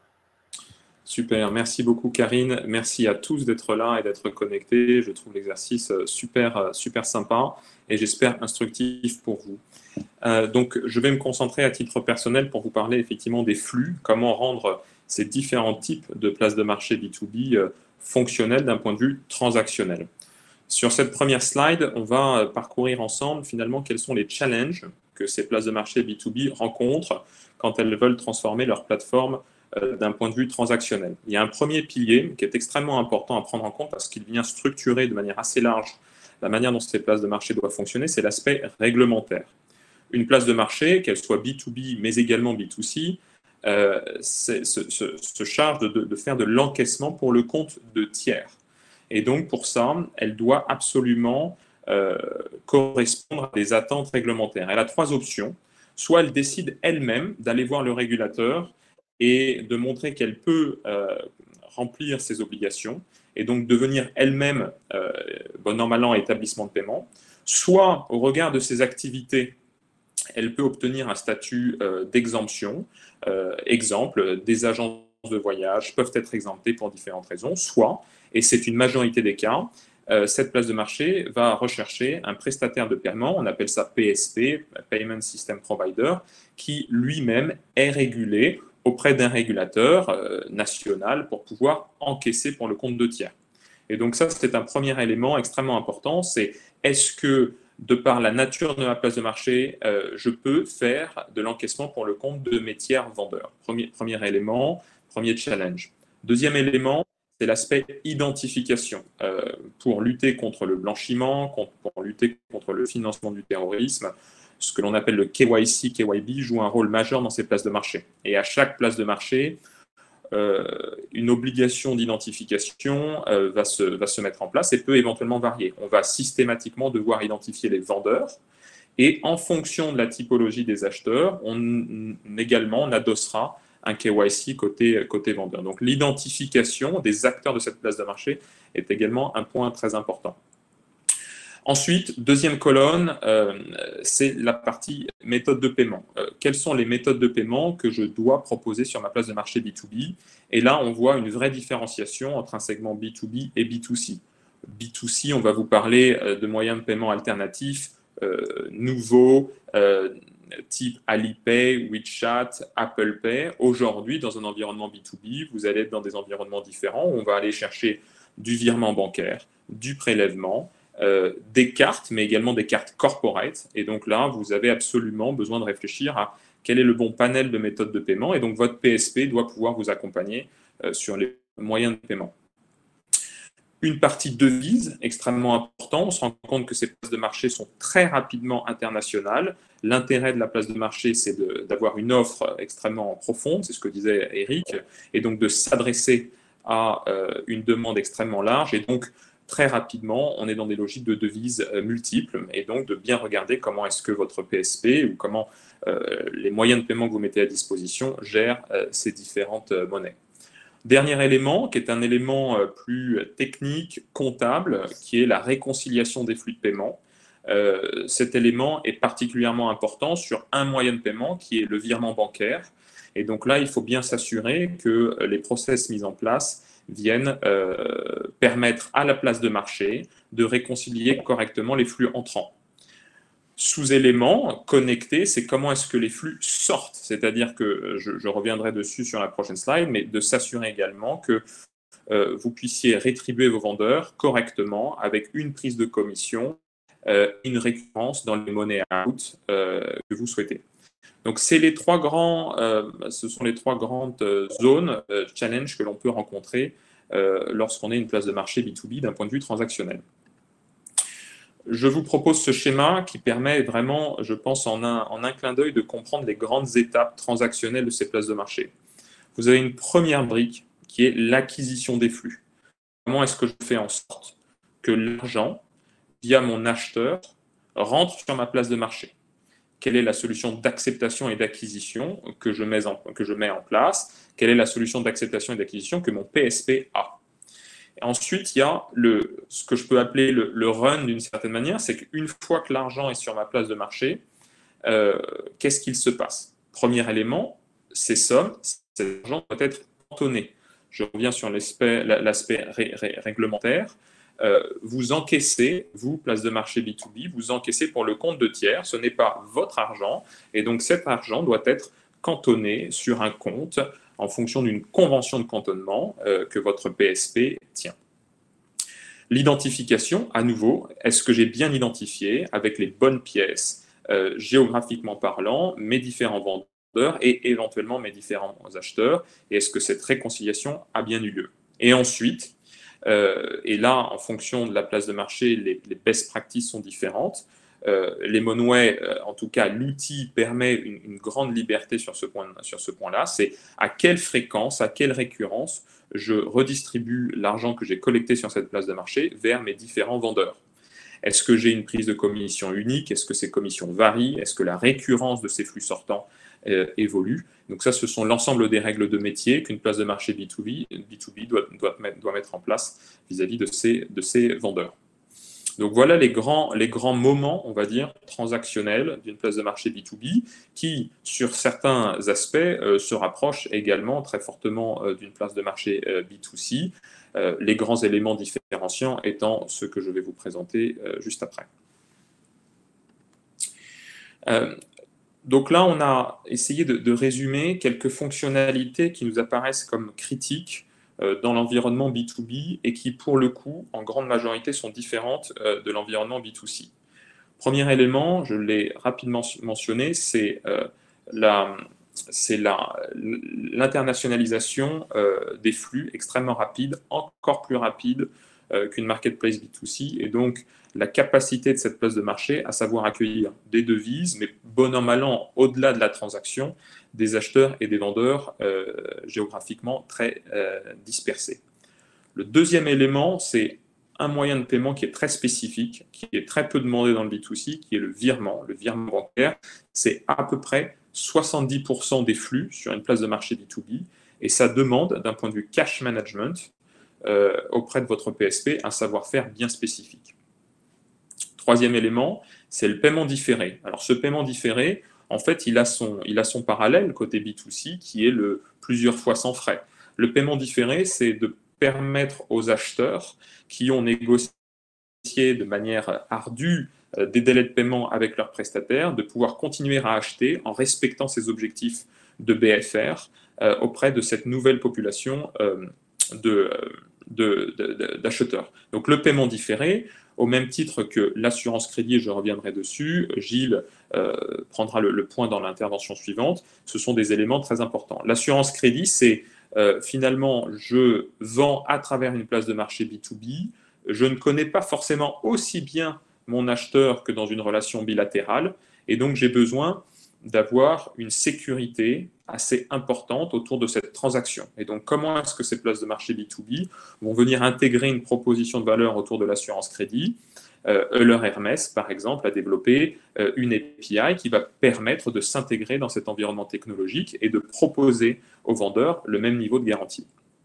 Super, merci beaucoup Karine, merci à tous d'être là et d'être connectés. Je trouve l'exercice super, super sympa et j'espère instructif pour vous. Euh, donc, je vais me concentrer à titre personnel pour vous parler effectivement des flux, comment rendre ces différents types de places de marché B deux B euh, fonctionnels d'un point de vue transactionnel. Sur cette première slide, on va parcourir ensemble finalement quels sont les challenges que ces places de marché B deux B rencontrent quand elles veulent transformer leur plateforme d'un point de vue transactionnel. Il y a un premier pilier qui est extrêmement important à prendre en compte parce qu'il vient structurer de manière assez large la manière dont ces places de marché doivent fonctionner, c'est l'aspect réglementaire. Une place de marché, qu'elle soit B deux B mais également B deux C, euh, se, se, se charge de, de, de faire de l'encaissement pour le compte de tiers. Et donc pour ça, elle doit absolument euh, correspondre à des attentes réglementaires. Elle a trois options. Soit elle décide elle-même d'aller voir le régulateur et de montrer qu'elle peut euh, remplir ses obligations et donc devenir elle-même, euh, bon an mal an, établissement de paiement. Soit, au regard de ses activités, elle peut obtenir un statut euh, d'exemption. Euh, exemple, des agences de voyage peuvent être exemptées pour différentes raisons. Soit, et c'est une majorité des cas, euh, cette place de marché va rechercher un prestataire de paiement, on appelle ça P S P, Payment System Provider, qui lui-même est régulé auprès d'un régulateur euh, national pour pouvoir encaisser pour le compte de tiers. Et donc ça, c'est un premier élément extrêmement important, c'est est-ce que, de par la nature de ma place de marché, euh, je peux faire de l'encaissement pour le compte de mes tiers vendeurs. Premier, premier élément, premier challenge. Deuxième élément, c'est l'aspect identification. Euh, pour lutter contre le blanchiment, contre, pour lutter contre le financement du terrorisme, ce que l'on appelle le K Y C, K Y B joue un rôle majeur dans ces places de marché. Et à chaque place de marché, euh, une obligation d'identification euh, va, se, va se mettre en place et peut éventuellement varier. On va systématiquement devoir identifier les vendeurs et en fonction de la typologie des acheteurs, on également on adossera un K Y C côté, côté vendeur. Donc l'identification des acteurs de cette place de marché est également un point très important. Ensuite, deuxième colonne, euh, c'est la partie méthode de paiement. Euh, quelles sont les méthodes de paiement que je dois proposer sur ma place de marché B deux B? Et là, on voit une vraie différenciation entre un segment B deux B et B deux C. B deux C, on va vous parler de moyens de paiement alternatifs, euh, nouveaux, euh, type Alipay, WeChat, Apple Pay. Aujourd'hui, dans un environnement B deux B, vous allez être dans des environnements différents où on va aller chercher du virement bancaire, du prélèvement, euh, des cartes, mais également des cartes corporate. Et donc là, vous avez absolument besoin de réfléchir à quel est le bon panel de méthodes de paiement. Et donc, votre P S P doit pouvoir vous accompagner euh, sur les moyens de paiement. Une partie devise extrêmement importante. On se rend compte que ces places de marché sont très rapidement internationales. L'intérêt de la place de marché, c'est d'avoir une offre extrêmement profonde, c'est ce que disait Eric, et donc de s'adresser à euh, une demande extrêmement large. Et donc, très rapidement, on est dans des logiques de devises euh, multiples, et donc de bien regarder comment est-ce que votre P S P ou comment euh, les moyens de paiement que vous mettez à disposition gèrent euh, ces différentes euh, monnaies. Dernier élément, qui est un élément plus technique, comptable, qui est la réconciliation des flux de paiement. Euh, cet élément est particulièrement important sur un moyen de paiement qui est le virement bancaire. Et donc là, il faut bien s'assurer que les process mis en place viennent euh, permettre à la place de marché de réconcilier correctement les flux entrants. Sous-élément connecté, c'est comment est-ce que les flux sortent. C'est-à-dire que, je, je reviendrai dessus sur la prochaine slide, mais de s'assurer également que euh, vous puissiez rétribuer vos vendeurs correctement avec une prise de commission, euh, une récurrence dans les monnaies out euh, que vous souhaitez. Donc, c'est les trois grands, euh, ce sont les trois grandes zones, euh, challenge que l'on peut rencontrer euh, lorsqu'on est une place de marché B deux B d'un point de vue transactionnel. Je vous propose ce schéma qui permet vraiment, je pense, en un, en un clin d'œil de comprendre les grandes étapes transactionnelles de ces places de marché. Vous avez une première brique qui est l'acquisition des flux. Comment est-ce que je fais en sorte que l'argent, via mon acheteur, rentre sur ma place de marché? Quelle est la solution d'acceptation et d'acquisition que je mets en, que je mets en place? Quelle est la solution d'acceptation et d'acquisition que mon P S P a? Ensuite, il y a le, ce que je peux appeler le, le run d'une certaine manière, c'est qu'une fois que l'argent est sur ma place de marché, euh, qu'est-ce qu'il se passe? Premier élément, ces sommes, cet argent doit être cantonné. Je reviens sur l'aspect ré, ré, réglementaire. Euh, vous encaissez, vous, place de marché B deux B, vous encaissez pour le compte de tiers, ce n'est pas votre argent, et donc cet argent doit être cantonné sur un compte en fonction d'une convention de cantonnement euh, que votre P S P tient. L'identification, à nouveau, est-ce que j'ai bien identifié avec les bonnes pièces, euh, géographiquement parlant, mes différents vendeurs et éventuellement mes différents acheteurs, et est-ce que cette réconciliation a bien eu lieu? Et ensuite, euh, et là, en fonction de la place de marché, les, les best practices sont différentes. Euh, les Monway, euh, en tout cas, l'outil permet une, une grande liberté sur ce point, sur ce point-là. C'est à quelle fréquence, à quelle récurrence je redistribue l'argent que j'ai collecté sur cette place de marché vers mes différents vendeurs. Est-ce que j'ai une prise de commission unique? Est-ce que ces commissions varient? Est-ce que la récurrence de ces flux sortants euh, évolue? Donc ça, ce sont l'ensemble des règles de métier qu'une place de marché B deux B, B deux B doit, doit, mettre, doit mettre en place vis-à-vis de ses, de ses vendeurs. Donc voilà les grands, les grands moments, on va dire, transactionnels d'une place de marché B deux B qui, sur certains aspects, euh, se rapprochent également très fortement euh, d'une place de marché euh, B deux C, euh, les grands éléments différenciants étant ceux que je vais vous présenter euh, juste après. Euh, donc là, on a essayé de, de résumer quelques fonctionnalités qui nous apparaissent comme critiques dans l'environnement B deux B et qui, pour le coup, en grande majorité, sont différentes de l'environnement B deux C. Premier élément, je l'ai rapidement mentionné, c'est euh, l'internationalisation euh, des flux extrêmement rapide, encore plus rapide euh, qu'une marketplace B deux C, et donc la capacité de cette place de marché à savoir accueillir des devises, mais bon an, mal an, au-delà de la transaction, des acheteurs et des vendeurs euh, géographiquement très euh, dispersés. Le deuxième élément, c'est un moyen de paiement qui est très spécifique, qui est très peu demandé dans le B deux C, qui est le virement, le virement bancaire. C'est à peu près soixante-dix pour cent des flux sur une place de marché B deux B, et ça demande, d'un point de vue cash management, euh, auprès de votre P S P, un savoir-faire bien spécifique. Troisième élément, c'est le paiement différé. Alors ce paiement différé, en fait, il a son, il a son parallèle côté B deux C qui est le plusieurs fois sans frais. Le paiement différé, c'est de permettre aux acheteurs qui ont négocié de manière ardue euh, des délais de paiement avec leurs prestataires de pouvoir continuer à acheter en respectant ces objectifs de B F R euh, auprès de cette nouvelle population euh, de, de, de, d'acheteurs. Donc le paiement différé, au même titre que l'assurance crédit, et je reviendrai dessus, Gilles euh, prendra le, le point dans l'intervention suivante, ce sont des éléments très importants. L'assurance crédit, c'est euh, finalement, je vends à travers une place de marché B deux B, je ne connais pas forcément aussi bien mon acheteur que dans une relation bilatérale, et donc j'ai besoin d'avoir une sécurité assez importante autour de cette transaction. Et donc, comment est-ce que ces places de marché B deux B vont venir intégrer une proposition de valeur autour de l'assurance crédit? euh, Euler Hermès, par exemple, a développé euh, une A P I qui va permettre de s'intégrer dans cet environnement technologique et de proposer aux vendeurs le même niveau de garantie.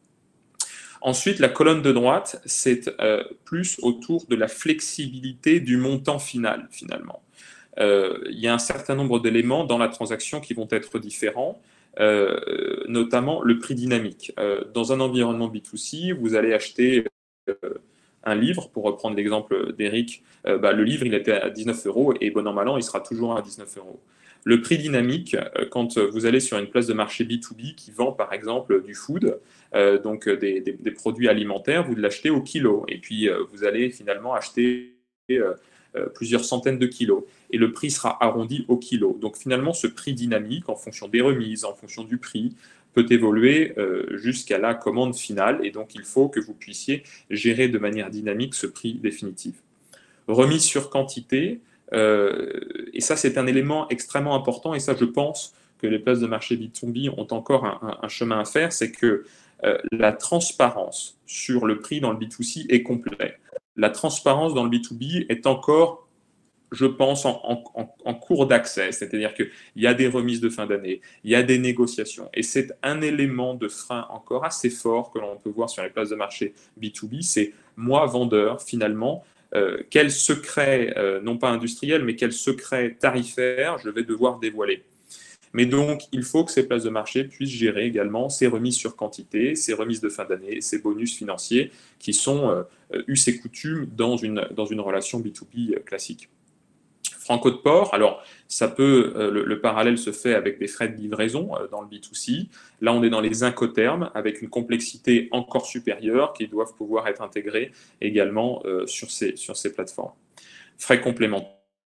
Ensuite, la colonne de droite, c'est euh, plus autour de la flexibilité du montant final, finalement. Euh, il y a un certain nombre d'éléments dans la transaction qui vont être différents, euh, notamment le prix dynamique. Euh, dans un environnement B deux C, vous allez acheter euh, un livre, pour reprendre l'exemple d'Eric, euh, bah, le livre il était à dix-neuf euros et bon an mal an, il sera toujours à dix-neuf euros. Le prix dynamique, euh, quand vous allez sur une place de marché B deux B qui vend par exemple du food, euh, donc des, des, des produits alimentaires, vous l'achetez au kilo et puis euh, vous allez finalement acheter euh, euh, plusieurs centaines de kilos et le prix sera arrondi au kilo. Donc finalement, ce prix dynamique, en fonction des remises, en fonction du prix, peut évoluer euh, jusqu'à la commande finale et donc il faut que vous puissiez gérer de manière dynamique ce prix définitif. Remise sur quantité, euh, et ça c'est un élément extrêmement important et ça je pense que les places de marché B deux B ont encore un, un, un chemin à faire, c'est que euh, la transparence sur le prix dans le B deux C est complet. La transparence dans le B deux B est encore, je pense, en, en, en cours d'accès, c'est-à-dire qu'il y a des remises de fin d'année, il y a des négociations, et c'est un élément de frein encore assez fort que l'on peut voir sur les places de marché B deux B, c'est moi, vendeur, finalement, euh, quel secret, euh, non pas industriel, mais quel secret tarifaire je vais devoir dévoiler. Mais donc, il faut que ces places de marché puissent gérer également ces remises sur quantité, ces remises de fin d'année, ces bonus financiers qui sont euh, us et coutumes dans une, dans une relation B deux B classique. Franco de port, alors ça peut, euh, le, le parallèle se fait avec des frais de livraison euh, dans le B deux C. Là, on est dans les incoterms avec une complexité encore supérieure qui doivent pouvoir être intégrés également euh, sur, ces, sur ces plateformes. Frais complémentaires.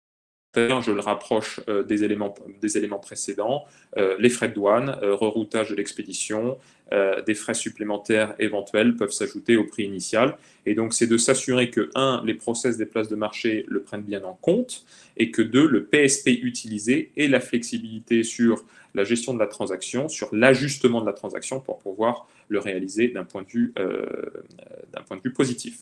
Je le rapproche euh, des, éléments, des éléments précédents, euh, les frais de douane, euh, reroutage de l'expédition, euh, des frais supplémentaires éventuels peuvent s'ajouter au prix initial. Et donc, c'est de s'assurer que, un, les process des places de marché le prennent bien en compte, et que, deux, le P S P utilisé ait la flexibilité sur la gestion de la transaction, sur l'ajustement de la transaction pour pouvoir le réaliser d'un point de vue, euh, d'un point de vue positif.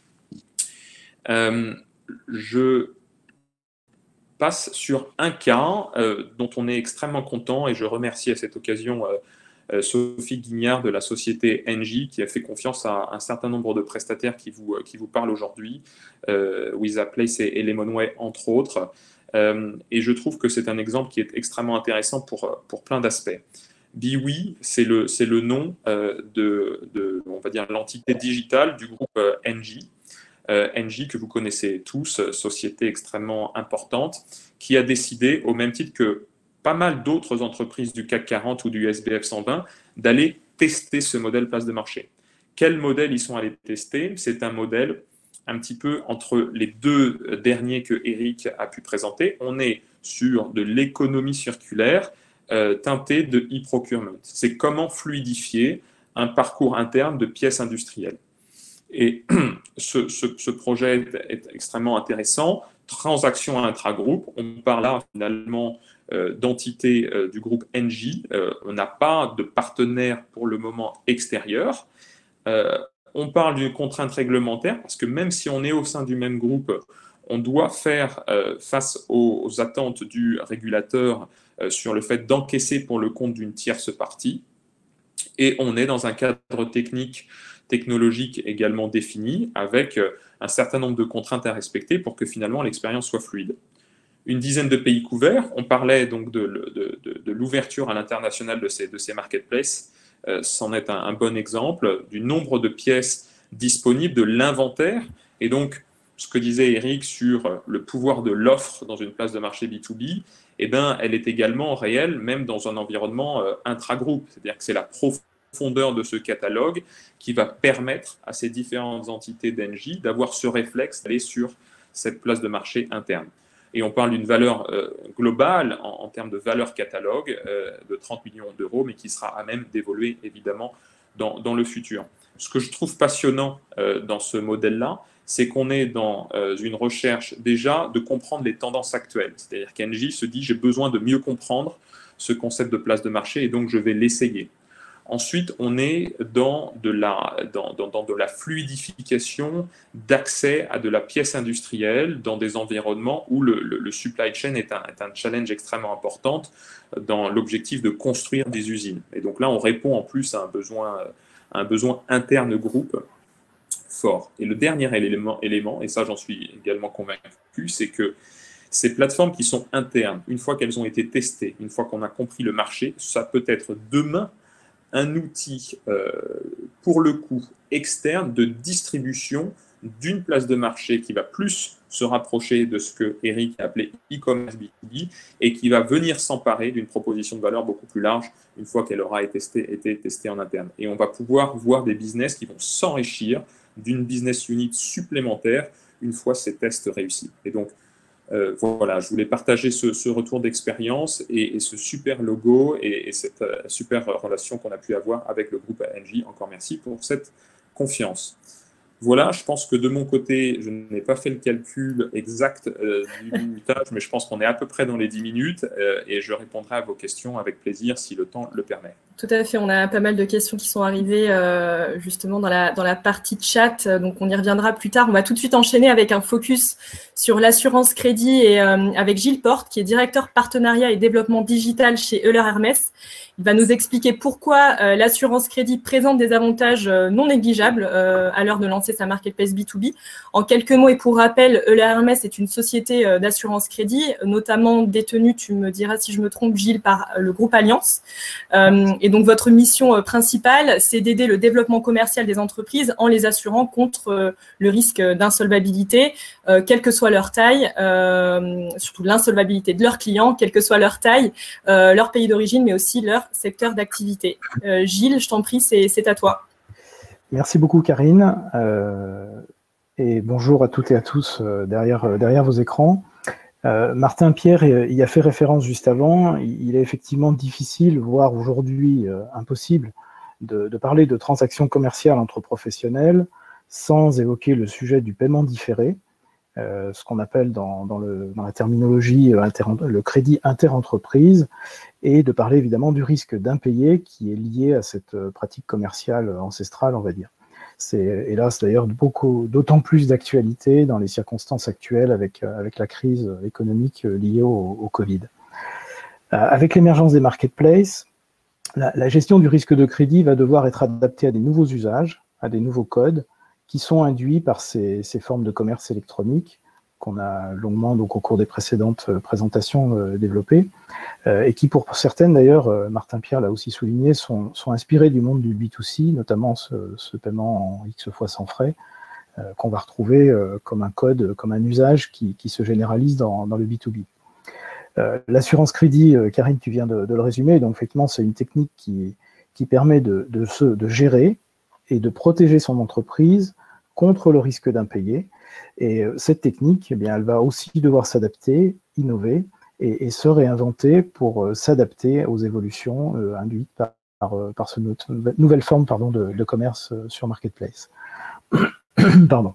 Euh, je passe sur un cas euh, dont on est extrêmement content et je remercie à cette occasion euh, euh, Sophie Guignard de la société Engie qui a fait confiance à un certain nombre de prestataires qui vous, euh, qui vous parlent aujourd'hui, euh, Wizaplace et, et Lemonway entre autres. Euh, et je trouve que c'est un exemple qui est extrêmement intéressant pour, pour plein d'aspects. Biwi, c'est le, c'est le nom euh, de, de, on va dire, l'entité digitale du groupe euh, Engie. Euh, Engie, que vous connaissez tous, société extrêmement importante, qui a décidé, au même titre que pas mal d'autres entreprises du C A C quarante ou du S B F cent vingt, d'aller tester ce modèle place de marché. Quel modèle ils sont allés tester? C'est un modèle un petit peu entre les deux derniers que Eric a pu présenter. On est sur de l'économie circulaire euh, teintée de e-procurement. C'est comment fluidifier un parcours interne de pièces industrielles. Et ce, ce, ce projet est, est extrêmement intéressant. Transaction intra-groupe, on parle là finalement euh, d'entité euh, du groupe Engie. Euh, on n'a pas de partenaire pour le moment extérieur. Euh, on parle d'une contrainte réglementaire parce que même si on est au sein du même groupe, on doit faire euh, face aux, aux attentes du régulateur euh, sur le fait d'encaisser pour le compte d'une tierce partie. Et on est dans un cadre technique technologique également défini, avec un certain nombre de contraintes à respecter pour que finalement l'expérience soit fluide. Une dizaine de pays couverts, on parlait donc de, de, de, de l'ouverture à l'international de ces, de ces marketplaces, euh, c'en est un, un bon exemple, du nombre de pièces disponibles, de l'inventaire, et donc ce que disait Eric sur le pouvoir de l'offre dans une place de marché B deux B, eh ben, elle est également réelle, même dans un environnement euh, intra-groupe, c'est-à-dire que c'est la profondeur profondeur de ce catalogue qui va permettre à ces différentes entités d'Engie d'avoir ce réflexe d'aller sur cette place de marché interne. Et on parle d'une valeur euh, globale en, en termes de valeur catalogue euh, de trente millions d'euros, mais qui sera à même d'évoluer évidemment dans, dans le futur. Ce que je trouve passionnant euh, dans ce modèle-là, c'est qu'on est dans euh, une recherche déjà de comprendre les tendances actuelles. C'est-à-dire qu'Engie se dit, j'ai besoin de mieux comprendre ce concept de place de marché et donc je vais l'essayer. Ensuite, on est dans de la, dans, dans, dans de la fluidification d'accès à de la pièce industrielle dans des environnements où le, le, le supply chain est un, est un challenge extrêmement important dans l'objectif de construire des usines. Et donc là, on répond en plus à un besoin, à un besoin interne groupe fort. Et le dernier élément, élément et ça j'en suis également convaincu, c'est que ces plateformes qui sont internes, une fois qu'elles ont été testées, une fois qu'on a compris le marché, ça peut être demain un outil, euh, pour le coup, externe de distribution d'une place de marché qui va plus se rapprocher de ce que Eric a appelé e-commerce B deux B et qui va venir s'emparer d'une proposition de valeur beaucoup plus large une fois qu'elle aura été testée, été testée en interne. Et on va pouvoir voir des business qui vont s'enrichir d'une business unit supplémentaire une fois ces tests réussis. Et donc, Euh, voilà, je voulais partager ce, ce retour d'expérience et, et ce super logo et, et cette euh, super relation qu'on a pu avoir avec le groupe Engie. Encore merci pour cette confiance. Voilà, je pense que de mon côté, je n'ai pas fait le calcul exact euh, du minutage, mais je pense qu'on est à peu près dans les dix minutes euh, et je répondrai à vos questions avec plaisir si le temps le permet. Tout à fait, on a pas mal de questions qui sont arrivées euh, justement dans la, dans la partie chat, donc on y reviendra plus tard. On va tout de suite enchaîner avec un focus sur l'assurance crédit et euh, avec Gilles Porte, qui est directeur partenariat et développement digital chez Euler Hermès. Il va nous expliquer pourquoi euh, l'assurance crédit présente des avantages euh, non négligeables euh, à l'heure de lancer sa marketplace B deux B. En quelques mots et pour rappel, Euler Hermès est une société euh, d'assurance crédit, notamment détenue, tu me diras si je me trompe Gilles, par euh, le groupe Allianz. Euh, et donc votre mission euh, principale, c'est d'aider le développement commercial des entreprises en les assurant contre euh, le risque d'insolvabilité, euh, quelle que soit leur taille, euh, surtout l'insolvabilité de leurs clients, quelle que soit leur taille, euh, leur pays d'origine, mais aussi leur secteur d'activité. Euh, Gilles, je t'en prie, c'est à toi. Merci beaucoup, Karine. Euh, et bonjour à toutes et à tous euh, derrière, euh, derrière vos écrans. Euh, Martin Pierre y a fait référence juste avant. Il est effectivement difficile, voire aujourd'hui euh, impossible, de, de parler de transactions commerciales entre professionnels sans évoquer le sujet du paiement différé, euh, ce qu'on appelle dans, dans, le, dans la terminologie euh, inter, le crédit interentreprise, et de parler évidemment du risque d'impayé qui est lié à cette euh, pratique commerciale ancestrale, on va dire. C'est hélas d'ailleurs beaucoup, d'autant plus d'actualité dans les circonstances actuelles avec, avec la crise économique liée au, au Covid. Euh, avec l'émergence des marketplaces, la, la gestion du risque de crédit va devoir être adaptée à des nouveaux usages, à des nouveaux codes qui sont induits par ces, ces formes de commerce électronique qu'on a longuement donc, au cours des précédentes présentations euh, développées, euh, et qui pour certaines d'ailleurs, euh, Martin Pierre l'a aussi souligné, sont, sont inspirées du monde du B deux C, notamment ce, ce paiement en X fois sans frais, euh, qu'on va retrouver euh, comme un code, comme un usage qui, qui se généralise dans, dans le B deux B. Euh, L'assurance crédit, euh, Karine, tu viens de, de le résumer, donc effectivement c'est une technique qui, qui permet de, de, se, de gérer et de protéger son entreprise contre le risque d'impayé. Et cette technique, eh bien, elle va aussi devoir s'adapter, innover et, et se réinventer pour euh, s'adapter aux évolutions euh, induites par, par, par ce not- nouvelle forme pardon, de, de commerce sur Marketplace. Pardon.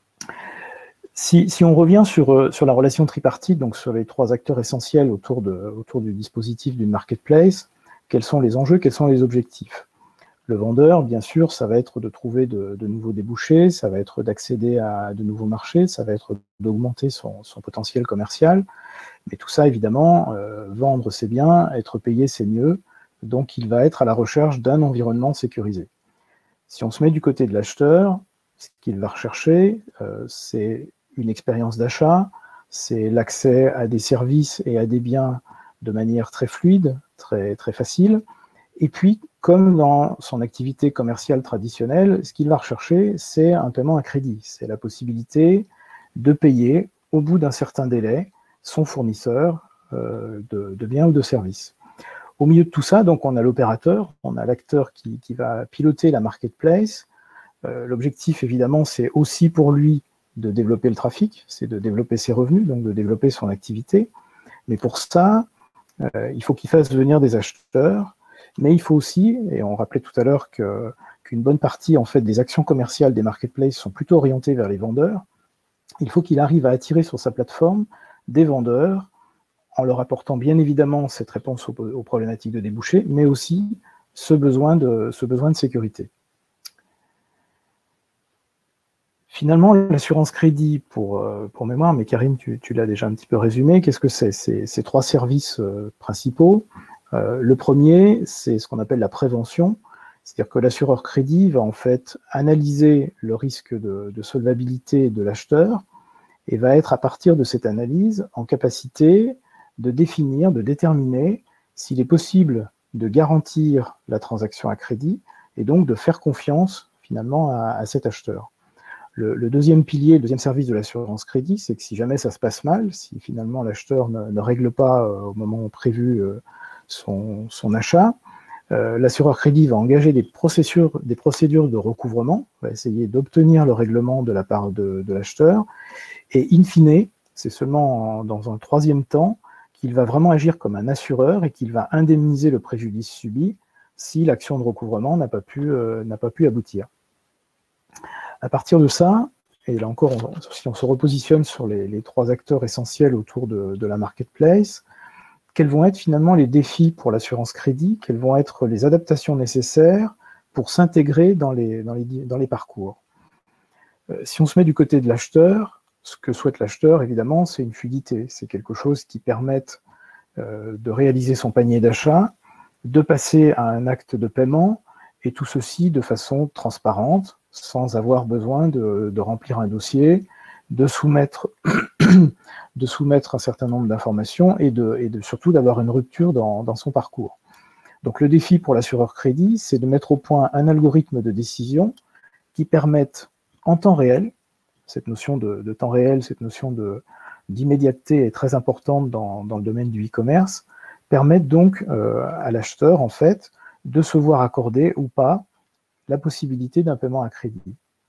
Si, si on revient sur, sur la relation tripartite, donc sur les trois acteurs essentiels autour, de, autour du dispositif d'une Marketplace, quels sont les enjeux, quels sont les objectifs ? Le vendeur, bien sûr, ça va être de trouver de, de nouveaux débouchés, ça va être d'accéder à de nouveaux marchés, ça va être d'augmenter son, son potentiel commercial. Mais tout ça, évidemment, euh, vendre c'est bien, être payé c'est mieux, donc il va être à la recherche d'un environnement sécurisé. Si on se met du côté de l'acheteur, ce qu'il va rechercher, euh, c'est une expérience d'achat, c'est l'accès à des services et à des biens de manière très fluide, très, très facile. Et puis, comme dans son activité commerciale traditionnelle, ce qu'il va rechercher, c'est un paiement à crédit. C'est la possibilité de payer, au bout d'un certain délai, son fournisseur euh, de, de biens ou de services. Au milieu de tout ça, donc, on a l'opérateur, on a l'acteur qui, qui va piloter la marketplace. Euh, L'objectif, évidemment, c'est aussi pour lui de développer le trafic, c'est de développer ses revenus, donc de développer son activité. Mais pour ça, euh, il faut qu'il fasse venir des acheteurs, mais il faut aussi, et on rappelait tout à l'heure que, qu'une bonne partie en fait, des actions commerciales des marketplaces sont plutôt orientées vers les vendeurs, il faut qu'il arrive à attirer sur sa plateforme des vendeurs, en leur apportant bien évidemment cette réponse aux, aux problématiques de débouchés, mais aussi ce besoin de, ce besoin de sécurité. Finalement, l'assurance crédit, pour, pour mémoire, mais Karine, tu, tu l'as déjà un petit peu résumé, qu'est-ce que c'est? C'est trois services euh, principaux. Euh, le premier, c'est ce qu'on appelle la prévention, c'est-à-dire que l'assureur crédit va en fait analyser le risque de, de solvabilité de l'acheteur et va être à partir de cette analyse en capacité de définir, de déterminer s'il est possible de garantir la transaction à crédit et donc de faire confiance finalement à, à cet acheteur. Le, le deuxième pilier, le deuxième service de l'assurance crédit, c'est que si jamais ça se passe mal, si finalement l'acheteur ne, ne règle pas euh, au moment prévu euh, son, son achat, euh, l'assureur crédit va engager des procédures, des procédures de recouvrement, va essayer d'obtenir le règlement de la part de, de l'acheteur, et in fine, c'est seulement en, dans un troisième temps qu'il va vraiment agir comme un assureur et qu'il va indemniser le préjudice subi si l'action de recouvrement n'a pas pu, euh, n'a pas pu aboutir. À partir de ça, et là encore, on, si on se repositionne sur les, les trois acteurs essentiels autour de, de la marketplace, quels vont être finalement les défis pour l'assurance crédit, quelles vont être les adaptations nécessaires pour s'intégrer dans les, dans, les, dans les parcours. Euh, si on se met du côté de l'acheteur, ce que souhaite l'acheteur, évidemment, c'est une fluidité, c'est quelque chose qui permette euh, de réaliser son panier d'achat, de passer à un acte de paiement, et tout ceci de façon transparente, sans avoir besoin de, de remplir un dossier, de soumettre, de soumettre un certain nombre d'informations et, de, et de, surtout d'avoir une rupture dans, dans son parcours. Donc le défi pour l'assureur crédit, c'est de mettre au point un algorithme de décision qui permette en temps réel, cette notion de, de temps réel, cette notion d'immédiateté est très importante dans, dans le domaine du e-commerce, permettent donc euh, à l'acheteur en fait de se voir accorder ou pas la possibilité d'un paiement à crédit.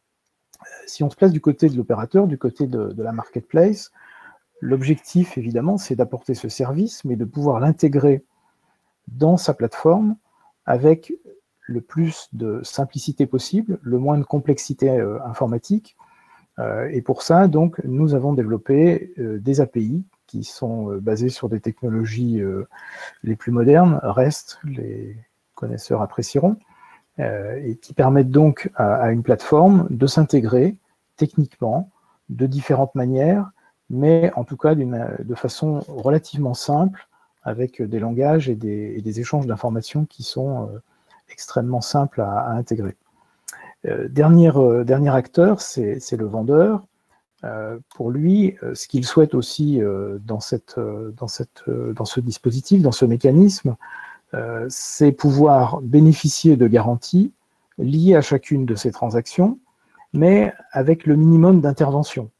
Si on se place du côté de l'opérateur, du côté de, de la marketplace, l'objectif évidemment c'est d'apporter ce service, mais de pouvoir l'intégrer dans sa plateforme avec le plus de simplicité possible, le moins de complexité euh, informatique. Euh, et pour ça, donc, nous avons développé euh, des A P I qui sont euh, basées sur des technologies euh, les plus modernes, REST, les connaisseurs apprécieront, euh, et qui permettent donc à, à une plateforme de s'intégrer techniquement de différentes manières, mais en tout cas de façon relativement simple, avec des langages et des, et des échanges d'informations qui sont euh, extrêmement simples à, à intégrer. Euh, dernier, euh, dernier acteur, c'est le vendeur. Euh, pour lui, euh, ce qu'il souhaite aussi euh, dans, cette, euh, dans, cette, euh, dans ce dispositif, dans ce mécanisme, euh, c'est pouvoir bénéficier de garanties liées à chacune de ces transactions, mais avec le minimum d'intervention.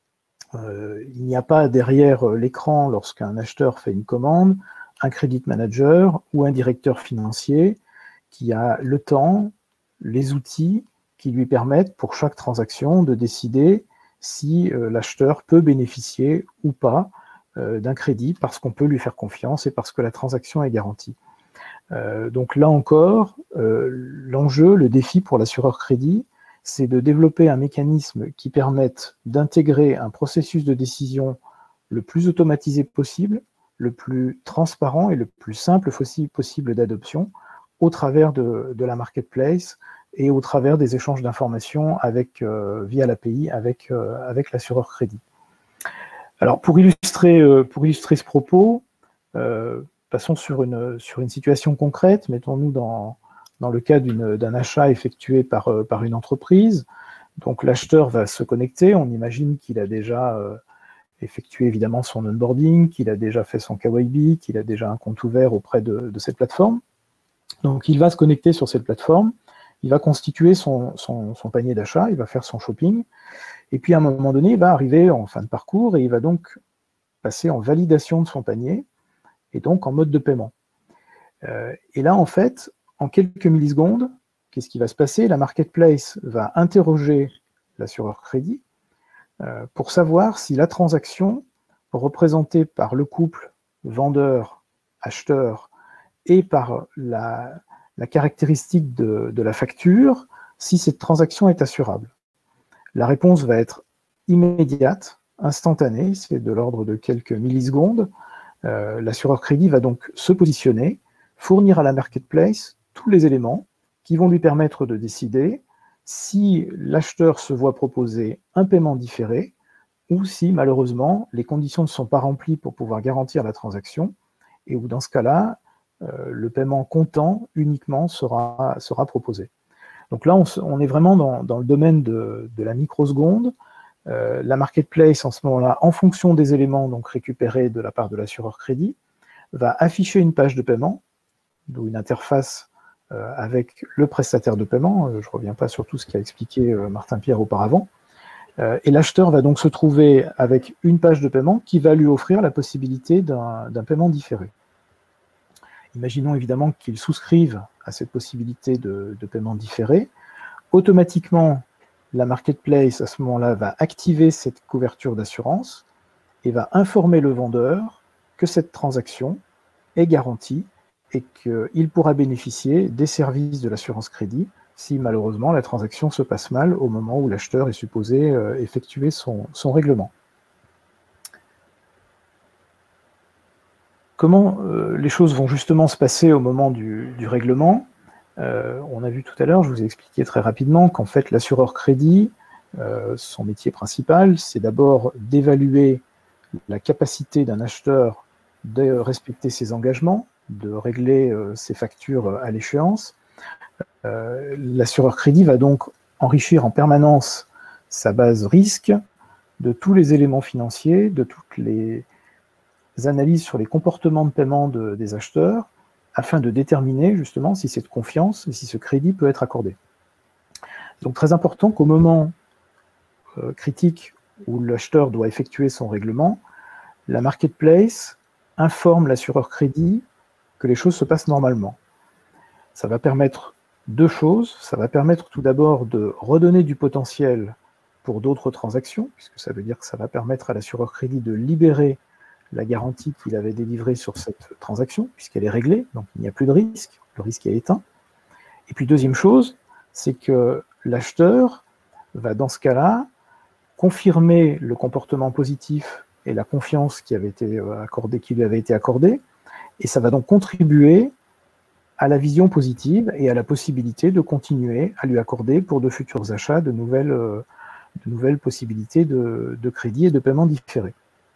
Euh, il n'y a pas derrière l'écran, lorsqu'un acheteur fait une commande, un credit manager ou un directeur financier qui a le temps, les outils qui lui permettent pour chaque transaction de décider si euh, l'acheteur peut bénéficier ou pas euh, d'un crédit parce qu'on peut lui faire confiance et parce que la transaction est garantie. Euh, donc là encore, euh, l'enjeu, le défi pour l'assureur crédit, c'est de développer un mécanisme qui permette d'intégrer un processus de décision le plus automatisé possible, le plus transparent et le plus simple possible d'adoption au travers de, de la marketplace et au travers des échanges d'informations avec euh, via l'A P I avec, euh, avec l'assureur crédit. Alors pour illustrer, euh, pour illustrer ce propos, euh, passons sur une, sur une situation concrète, mettons-nous dans, dans le cas d'un achat effectué par, euh, par une entreprise. Donc l'acheteur va se connecter, on imagine qu'il a déjà euh, effectué évidemment son onboarding, qu'il a déjà fait son K Y B, qu'il a déjà un compte ouvert auprès de, de cette plateforme. Donc il va se connecter sur cette plateforme, il va constituer son, son, son panier d'achat, il va faire son shopping, et puis à un moment donné, il va arriver en fin de parcours et il va donc passer en validation de son panier, et donc en mode de paiement. Euh, et là, en fait, en quelques millisecondes, qu'est-ce qui va se passer? La marketplace va interroger l'assureur crédit euh, pour savoir si la transaction représentée par le couple vendeur-acheteur et par la, la caractéristique de, de la facture, si cette transaction est assurable. La réponse va être immédiate, instantanée, c'est de l'ordre de quelques millisecondes. Euh, l'assureur crédit va donc se positionner, fournir à la marketplace tous les éléments qui vont lui permettre de décider si l'acheteur se voit proposer un paiement différé ou si, malheureusement, les conditions ne sont pas remplies pour pouvoir garantir la transaction et où, dans ce cas-là, euh, le paiement comptant uniquement sera, sera proposé. Donc là, on, on est vraiment dans, dans le domaine de, de la microseconde. Euh, la marketplace, en ce moment-là, en fonction des éléments donc récupérés de la part de l'assureur crédit, va afficher une page de paiement, d'où une interface euh, avec le prestataire de paiement. Euh, je ne reviens pas sur tout ce qu'a expliqué euh, Martin Pierre auparavant. Euh, et l'acheteur va donc se trouver avec une page de paiement qui va lui offrir la possibilité d'un d'un paiement différé. Imaginons évidemment qu'il souscrive à cette possibilité de, de paiement différé. Automatiquement, la marketplace, à ce moment-là, va activer cette couverture d'assurance et va informer le vendeur que cette transaction est garantie et qu'il pourra bénéficier des services de l'assurance crédit si malheureusement la transaction se passe mal au moment où l'acheteur est supposé euh, effectuer son, son règlement. Comment euh, les choses vont justement se passer au moment du, du règlement? euh, On a vu tout à l'heure, je vous ai expliqué très rapidement qu'en fait l'assureur crédit, euh, son métier principal, c'est d'abord d'évaluer la capacité d'un acheteur de respecter ses engagements, de régler euh, ses factures à l'échéance. Euh, l'assureur crédit va donc enrichir en permanence sa base risque de tous les éléments financiers, de toutes les analyses sur les comportements de paiement de, des acheteurs, afin de déterminer justement si cette confiance, si ce crédit peut être accordé. Donc très important qu'au moment euh, critique où l'acheteur doit effectuer son règlement, la marketplace informe l'assureur crédit que les choses se passent normalement. Ça va permettre deux choses. Ça va permettre tout d'abord de redonner du potentiel pour d'autres transactions, puisque ça veut dire que ça va permettre à l'assureur crédit de libérer la garantie qu'il avait délivrée sur cette transaction, puisqu'elle est réglée, donc il n'y a plus de risque, le risque est éteint. Et puis deuxième chose, c'est que l'acheteur va dans ce cas-là confirmer le comportement positif et la confiance qui avait été accordée, qui lui avait été accordée, et ça va donc contribuer à la vision positive et à la possibilité de continuer à lui accorder pour de futurs achats de nouvelles, de nouvelles possibilités de, de crédit et de paiement différé.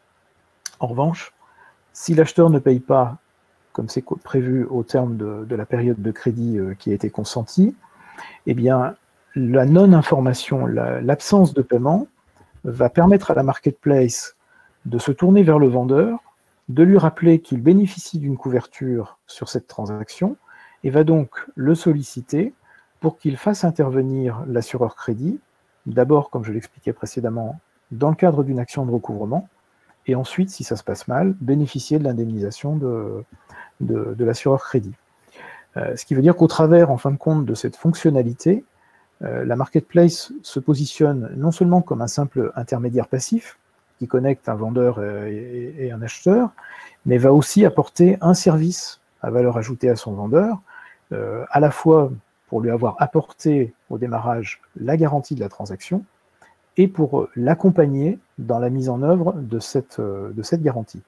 En revanche, si l'acheteur ne paye pas, comme c'est prévu au terme de, de la période de crédit qui a été consentie, eh bien, la non-information, l'absence de paiement va permettre à la marketplace de se tourner vers le vendeur, de lui rappeler qu'il bénéficie d'une couverture sur cette transaction et va donc le solliciter pour qu'il fasse intervenir l'assureur crédit, d'abord, comme je l'expliquais précédemment, dans le cadre d'une action de recouvrement, et ensuite, si ça se passe mal, bénéficier de l'indemnisation de, de, de l'assureur crédit. Euh, ce qui veut dire qu'au travers, en fin de compte, de cette fonctionnalité, euh, la marketplace se positionne non seulement comme un simple intermédiaire passif, qui connecte un vendeur et, et un acheteur, mais va aussi apporter un service à valeur ajoutée à son vendeur, euh, à la fois pour lui avoir apporté au démarrage la garantie de la transaction, et pour l'accompagner dans la mise en œuvre de cette, de cette garantie.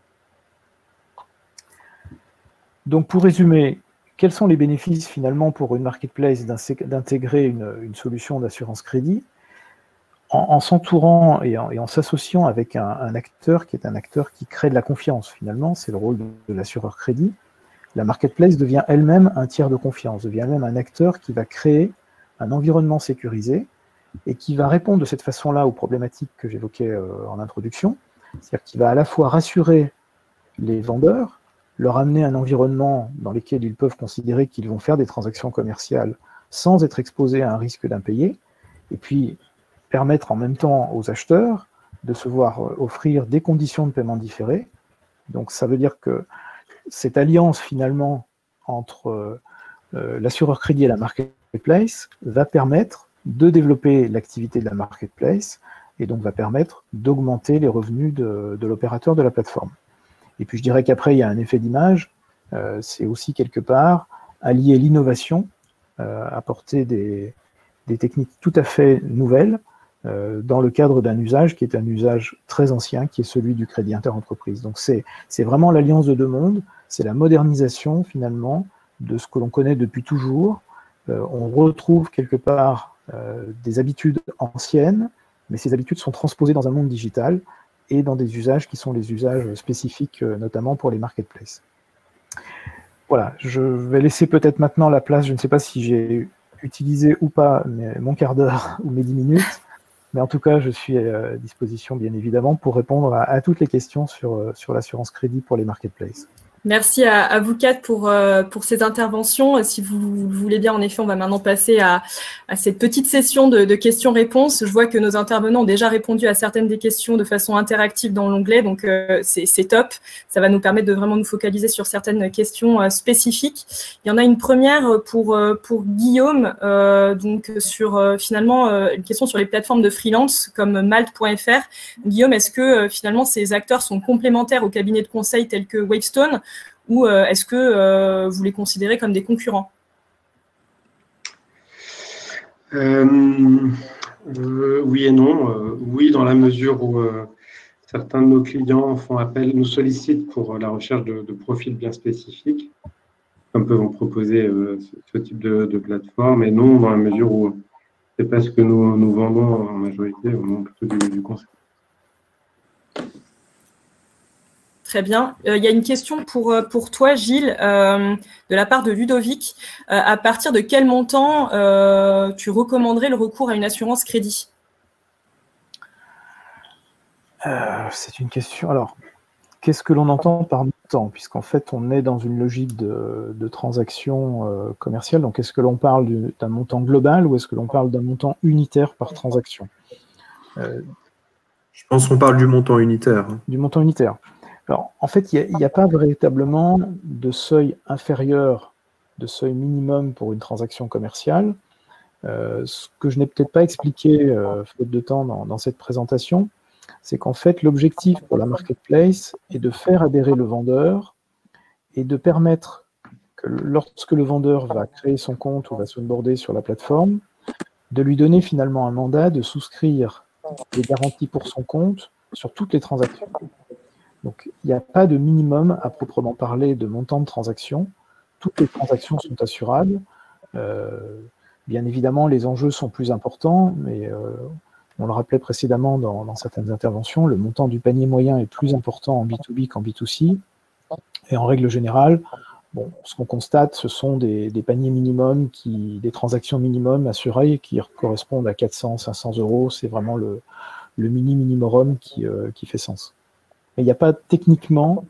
Donc pour résumer, quels sont les bénéfices finalement pour une marketplace d'intégrer une, une solution d'assurance crédit en, en s'entourant et en, et en s'associant avec un, un acteur qui est un acteur qui crée de la confiance finalement, c'est le rôle de, de l'assureur crédit. La marketplace devient elle-même un tiers de confiance, devient elle-même un acteur qui va créer un environnement sécurisé et qui va répondre de cette façon-là aux problématiques que j'évoquais euh, en introduction, c'est-à-dire qu'il va à la fois rassurer les vendeurs, leur amener un environnement dans lequel ils peuvent considérer qu'ils vont faire des transactions commerciales sans être exposés à un risque d'impayé, et puis permettre en même temps aux acheteurs de se voir offrir des conditions de paiement différées. Donc ça veut dire que cette alliance finalement entre euh, l'assureur crédit et la marketplace va permettre de développer l'activité de la marketplace et donc va permettre d'augmenter les revenus de, de l'opérateur de la plateforme. Et puis je dirais qu'après, il y a un effet d'image, euh, c'est aussi quelque part allier l'innovation, euh, apporter des, des techniques tout à fait nouvelles euh, dans le cadre d'un usage qui est un usage très ancien, qui est celui du crédit interentreprise. Donc c'est vraiment l'alliance de deux mondes, c'est la modernisation finalement de ce que l'on connaît depuis toujours. Euh, on retrouve quelque part euh, des habitudes anciennes, mais ces habitudes sont transposées dans un monde digital et dans des usages qui sont les usages spécifiques, euh, notamment pour les marketplaces. Voilà, je vais laisser peut-être maintenant la place, je ne sais pas si j'ai utilisé ou pas mes, mon quart d'heure ou mes dix minutes, mais en tout cas, je suis à disposition, bien évidemment, pour répondre à, à toutes les questions sur, sur l'assurance crédit pour les marketplaces. Merci à, à vous quatre pour, euh, pour ces interventions. Si vous, vous voulez bien, en effet, on va maintenant passer à, à cette petite session de, de questions-réponses. Je vois que nos intervenants ont déjà répondu à certaines des questions de façon interactive dans l'onglet, donc euh, c'est top. Ça va nous permettre de vraiment nous focaliser sur certaines questions euh, spécifiques. Il y en a une première pour, euh, pour Guillaume, euh, donc sur euh, finalement euh, une question sur les plateformes de freelance comme Malte point F R. Guillaume, est-ce que euh, finalement ces acteurs sont complémentaires aux cabinets de conseil tels que Wavestone, ou euh, est-ce que euh, vous les considérez comme des concurrents? euh, euh, Oui et non. Euh, oui, dans la mesure où euh, certains de nos clients font appel, nous sollicitent pour la recherche de, de profils bien spécifiques, comme peuvent en proposer euh, ce, ce type de, de plateforme, et non dans la mesure où c'est pas ce que nous, nous vendons en majorité, au nom plutôt du, du conseil. Très bien. Euh, il y a une question pour, pour toi, Gilles, euh, de la part de Ludovic. Euh, à partir de quel montant euh, tu recommanderais le recours à une assurance crédit? euh, C'est une question. Alors, qu'est-ce que l'on entend par montant? Puisqu'en fait, on est dans une logique de, de transaction euh, commerciale. Donc, est-ce que l'on parle d'un montant global ou est-ce que l'on parle d'un montant unitaire par transaction? euh, Je pense qu'on parle du montant unitaire. Du montant unitaire. Alors, en fait, il n'y a, a pas véritablement de seuil inférieur, de seuil minimum pour une transaction commerciale. Euh, ce que je n'ai peut-être pas expliqué, euh, faute de temps, dans, dans cette présentation, c'est qu'en fait, l'objectif pour la marketplace est de faire adhérer le vendeur et de permettre que lorsque le vendeur va créer son compte ou va s'onboarder sur la plateforme, de lui donner finalement un mandat de souscrire des garanties pour son compte sur toutes les transactions. Donc, il n'y a pas de minimum à proprement parler de montant de transaction. Toutes les transactions sont assurables. Euh, bien évidemment, les enjeux sont plus importants, mais euh, on le rappelait précédemment dans, dans certaines interventions, le montant du panier moyen est plus important en B deux B qu'en B deux C. Et en règle générale, bon, ce qu'on constate, ce sont des, des paniers minimums, qui, des transactions minimum assurées qui correspondent à quatre cents, cinq cents euros. C'est vraiment le, le mini-minimum qui, euh, qui fait sens. Mais il n'y a pas techniquement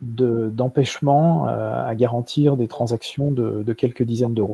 d'empêchement de, euh, à garantir des transactions de, de quelques dizaines d'euros.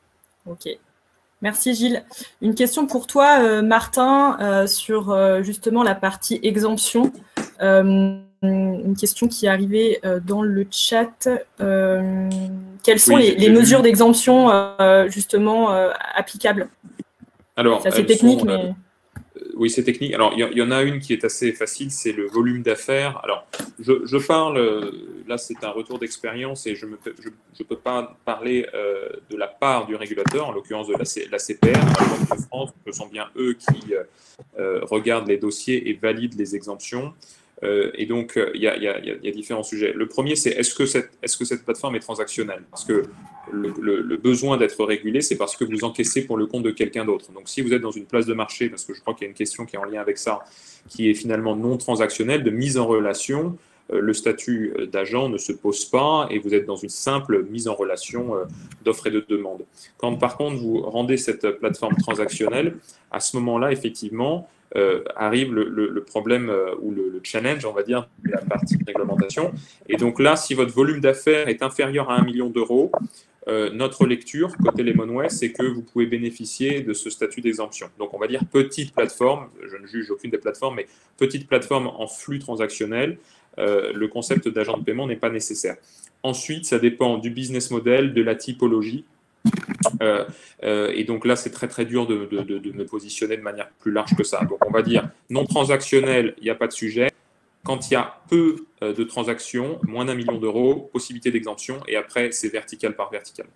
Ok. Merci Gilles. Une question pour toi, euh, Martin, euh, sur euh, justement la partie exemption. Euh, une question qui est arrivée euh, dans le chat. Euh, quelles sont oui, les, les mesures d'exemption euh, justement euh, applicables? Alors, c'est assez technique, sont, mais... Euh... Oui, c'est technique. Alors, il y, y en a une qui est assez facile, c'est le volume d'affaires. Alors, je, je parle, là, c'est un retour d'expérience et je ne je, je peux pas parler euh, de la part du régulateur, en l'occurrence de la, la C P R, la Banque de France, ce sont bien eux qui euh, regardent les dossiers et valident les exemptions. Euh, et donc, il euh, y, y, y a différents sujets. Le premier, c'est est-ce que, cette, est-ce que cette plateforme est transactionnelle? Parce que le, le, le besoin d'être régulé, c'est parce que vous encaissez pour le compte de quelqu'un d'autre. Donc, si vous êtes dans une place de marché, parce que je crois qu'il y a une question qui est en lien avec ça, qui est finalement non transactionnelle, de mise en relation, euh, le statut d'agent ne se pose pas et vous êtes dans une simple mise en relation euh, d'offres et de demandes. Quand, par contre, vous rendez cette plateforme transactionnelle, à ce moment-là, effectivement, Euh, arrive le, le, le problème euh, ou le, le challenge, on va dire, de la partie de réglementation. Et donc là, si votre volume d'affaires est inférieur à un million d'euros, euh, notre lecture, côté Lemonway, c'est que vous pouvez bénéficier de ce statut d'exemption. Donc, on va dire petite plateforme, je ne juge aucune des plateformes, mais petite plateforme en flux transactionnel, euh, le concept d'agent de paiement n'est pas nécessaire. Ensuite, ça dépend du business model, de la typologie. Euh, euh, et donc là, c'est très très dur de, de, de, de me positionner de manière plus large que ça. Donc on va dire non transactionnel, il n'y a pas de sujet. Quand il y a peu euh, de transactions, moins d'un million d'euros, possibilité d'exemption, et après c'est vertical par vertical.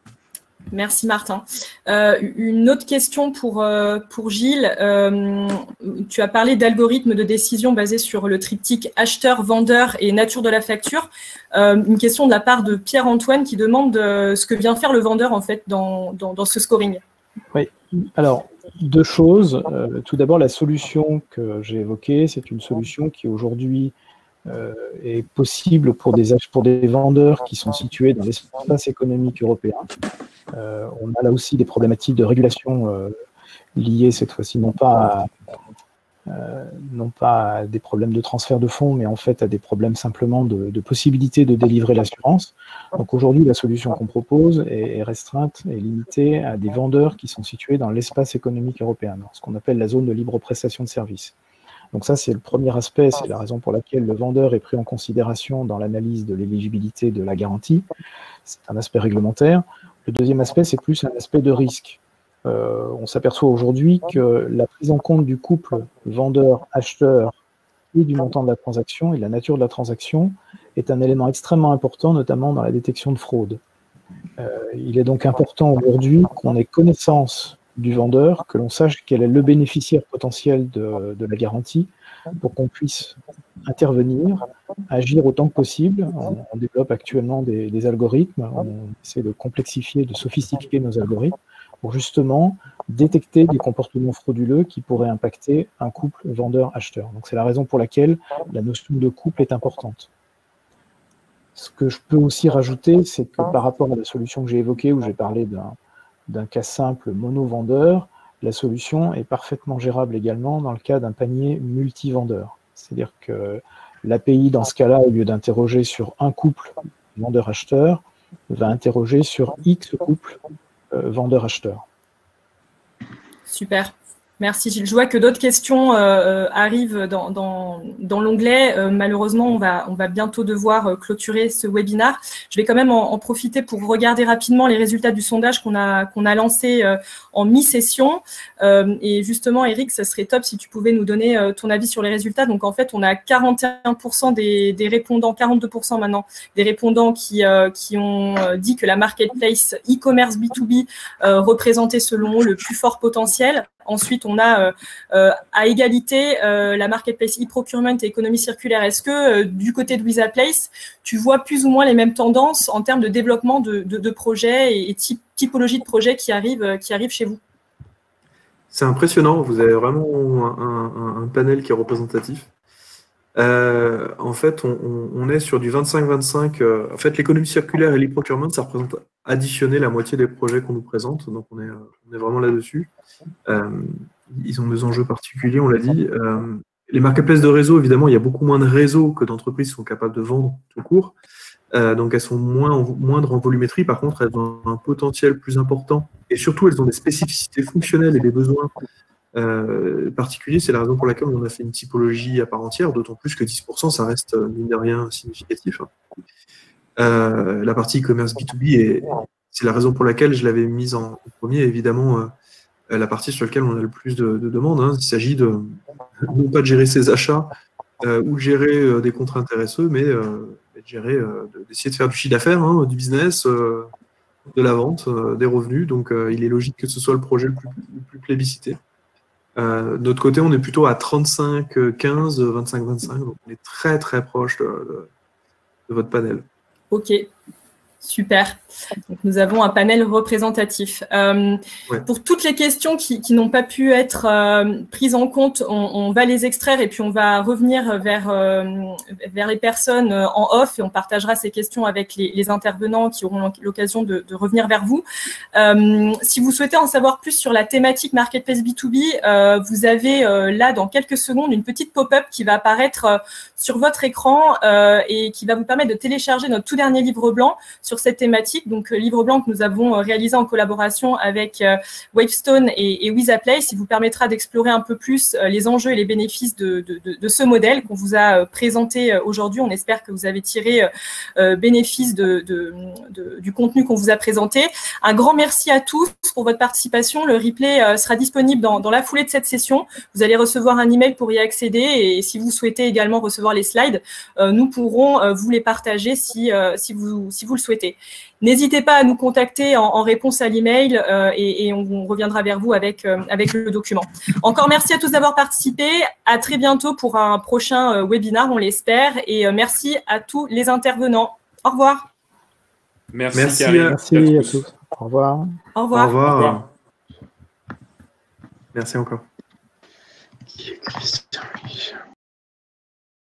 Merci Martin. Euh, une autre question pour, euh, pour Gilles. Euh, tu as parlé d'algorithmes de décision basés sur le triptyque acheteur, vendeur et nature de la facture. Euh, une question de la part de Pierre-Antoine qui demande euh, ce que vient faire le vendeur en fait dans, dans, dans ce scoring. Oui, alors deux choses. Euh, tout d'abord, la solution que j'ai évoquée, c'est une solution qui aujourd'hui euh, est possible pour des, pour des vendeurs qui sont situés dans l'espace économique européen. Euh, on a là aussi des problématiques de régulation euh, liées cette fois-ci non pas à, euh, non pas à des problèmes de transfert de fonds, mais en fait à des problèmes simplement de, de possibilité de délivrer l'assurance. Donc aujourd'hui, la solution qu'on propose est, est restreinte et limitée à des vendeurs qui sont situés dans l'espace économique européen, ce qu'on appelle la zone de libre prestation de services. Donc ça, c'est le premier aspect, c'est la raison pour laquelle le vendeur est pris en considération dans l'analyse de l'éligibilité de la garantie. C'est un aspect réglementaire. Le deuxième aspect, c'est plus un aspect de risque. Euh, on s'aperçoit aujourd'hui que la prise en compte du couple vendeur-acheteur et du montant de la transaction et de la nature de la transaction est un élément extrêmement important, notamment dans la détection de fraude. Euh, il est donc important aujourd'hui qu'on ait connaissance du vendeur, que l'on sache quel est le bénéficiaire potentiel de, de la garantie pour qu'on puisse intervenir, agir autant que possible. On, on développe actuellement des, des algorithmes, on essaie de complexifier, de sophistiquer nos algorithmes pour justement détecter des comportements frauduleux qui pourraient impacter un couple vendeur-acheteur. Donc c'est la raison pour laquelle la notion de couple est importante. Ce que je peux aussi rajouter, c'est que par rapport à la solution que j'ai évoquée, où j'ai parlé d'un d'un cas simple mono-vendeur, la solution est parfaitement gérable également dans le cas d'un panier multi-vendeur. C'est-à-dire que l'A P I, dans ce cas-là, au lieu d'interroger sur un couple vendeur-acheteur, va interroger sur X couples euh, vendeur-acheteur. Super. Merci Gilles. Je vois que d'autres questions euh, arrivent dans, dans, dans l'onglet. Euh, malheureusement, on va, on va bientôt devoir euh, clôturer ce webinaire. Je vais quand même en, en profiter pour regarder rapidement les résultats du sondage qu'on a, qu'on a lancé euh, en mi-session. Euh, et justement, Eric, ça serait top si tu pouvais nous donner euh, ton avis sur les résultats. Donc, en fait, on a quarante et un pour cent des, des répondants, quarante-deux pour cent maintenant, des répondants qui, euh, qui ont euh, dit que la marketplace e-commerce B deux B euh, représentait selon eux le plus fort potentiel. Ensuite, on a euh, euh, à égalité euh, la marketplace e-procurement et économie circulaire. Est-ce que euh, du côté de Wizaplace, tu vois plus ou moins les mêmes tendances en termes de développement de, de, de projets et, et type, typologie de projets qui arrivent, euh, qui arrivent chez vous? C'est impressionnant, vous avez vraiment un, un, un panel qui est représentatif. Euh, en fait, on, on est sur du vingt-cinq vingt-cinq. Euh, en fait, l'économie circulaire et l'e-procurement, ça représente additionner la moitié des projets qu'on nous présente. Donc, on est, on est vraiment là-dessus. Euh, ils ont des enjeux particuliers, on l'a dit. Euh, les marketplaces de réseau, évidemment, il y a beaucoup moins de réseaux que d'entreprises qui sont capables de vendre tout court. Euh, donc, elles sont moins en, moindres en volumétrie. Par contre, elles ont un potentiel plus important. Et surtout, elles ont des spécificités fonctionnelles et des besoins Euh, particulier, c'est la raison pour laquelle on a fait une typologie à part entière, d'autant plus que dix pour cent, ça reste, mine de rien, significatif. Euh, la partie e-commerce B deux B, c'est la raison pour laquelle je l'avais mise en premier, évidemment, euh, la partie sur laquelle on a le plus de, de demandes. Hein. Il s'agit de, non pas de gérer ses achats euh, ou de gérer euh, des contrats intéresseux, mais euh, de gérer, euh, d'essayer de faire du chiffre d'affaires, hein, du business, euh, de la vente, euh, des revenus. Donc, euh, il est logique que ce soit le projet le plus, le plus plébiscité. Euh, de notre côté, on est plutôt à trente-cinq quinze, vingt-cinq vingt-cinq, donc on est très très proche de, de, de votre panel. Ok, super. Donc, nous avons un panel représentatif. Euh, ouais. Pour toutes les questions qui, qui n'ont pas pu être euh, prises en compte, on, on va les extraire et puis on va revenir vers, euh, vers les personnes en off et on partagera ces questions avec les, les intervenants qui auront l'occasion de, de revenir vers vous. Euh, si vous souhaitez en savoir plus sur la thématique Marketplace B deux B, euh, vous avez euh, là dans quelques secondes une petite pop-up qui va apparaître euh, sur votre écran euh, et qui va vous permettre de télécharger notre tout dernier livre blanc sur sur cette thématique, donc euh, livre blanc que nous avons euh, réalisé en collaboration avec euh, Wavestone et, et Wizaplay, qui vous permettra d'explorer un peu plus euh, les enjeux et les bénéfices de, de, de, de ce modèle qu'on vous a euh, présenté euh, aujourd'hui. On espère que vous avez tiré euh, bénéfice de, de, de, du contenu qu'on vous a présenté. Un grand merci à tous pour votre participation. Le replay euh, sera disponible dans, dans la foulée de cette session. Vous allez recevoir un email pour y accéder et si vous souhaitez également recevoir les slides, euh, nous pourrons euh, vous les partager si, euh, si, vous, si vous le souhaitez. N'hésitez pas à nous contacter en, en réponse à l'email euh, et, et on, on reviendra vers vous avec, euh, avec le document. Encore merci à tous d'avoir participé. À très bientôt pour un prochain euh, webinar, on l'espère. Et euh, merci à tous les intervenants. Au revoir. Merci, Merci, Karine. Merci à tous. Au revoir. Au revoir. Au revoir. Au revoir. Merci encore. Christian Riche.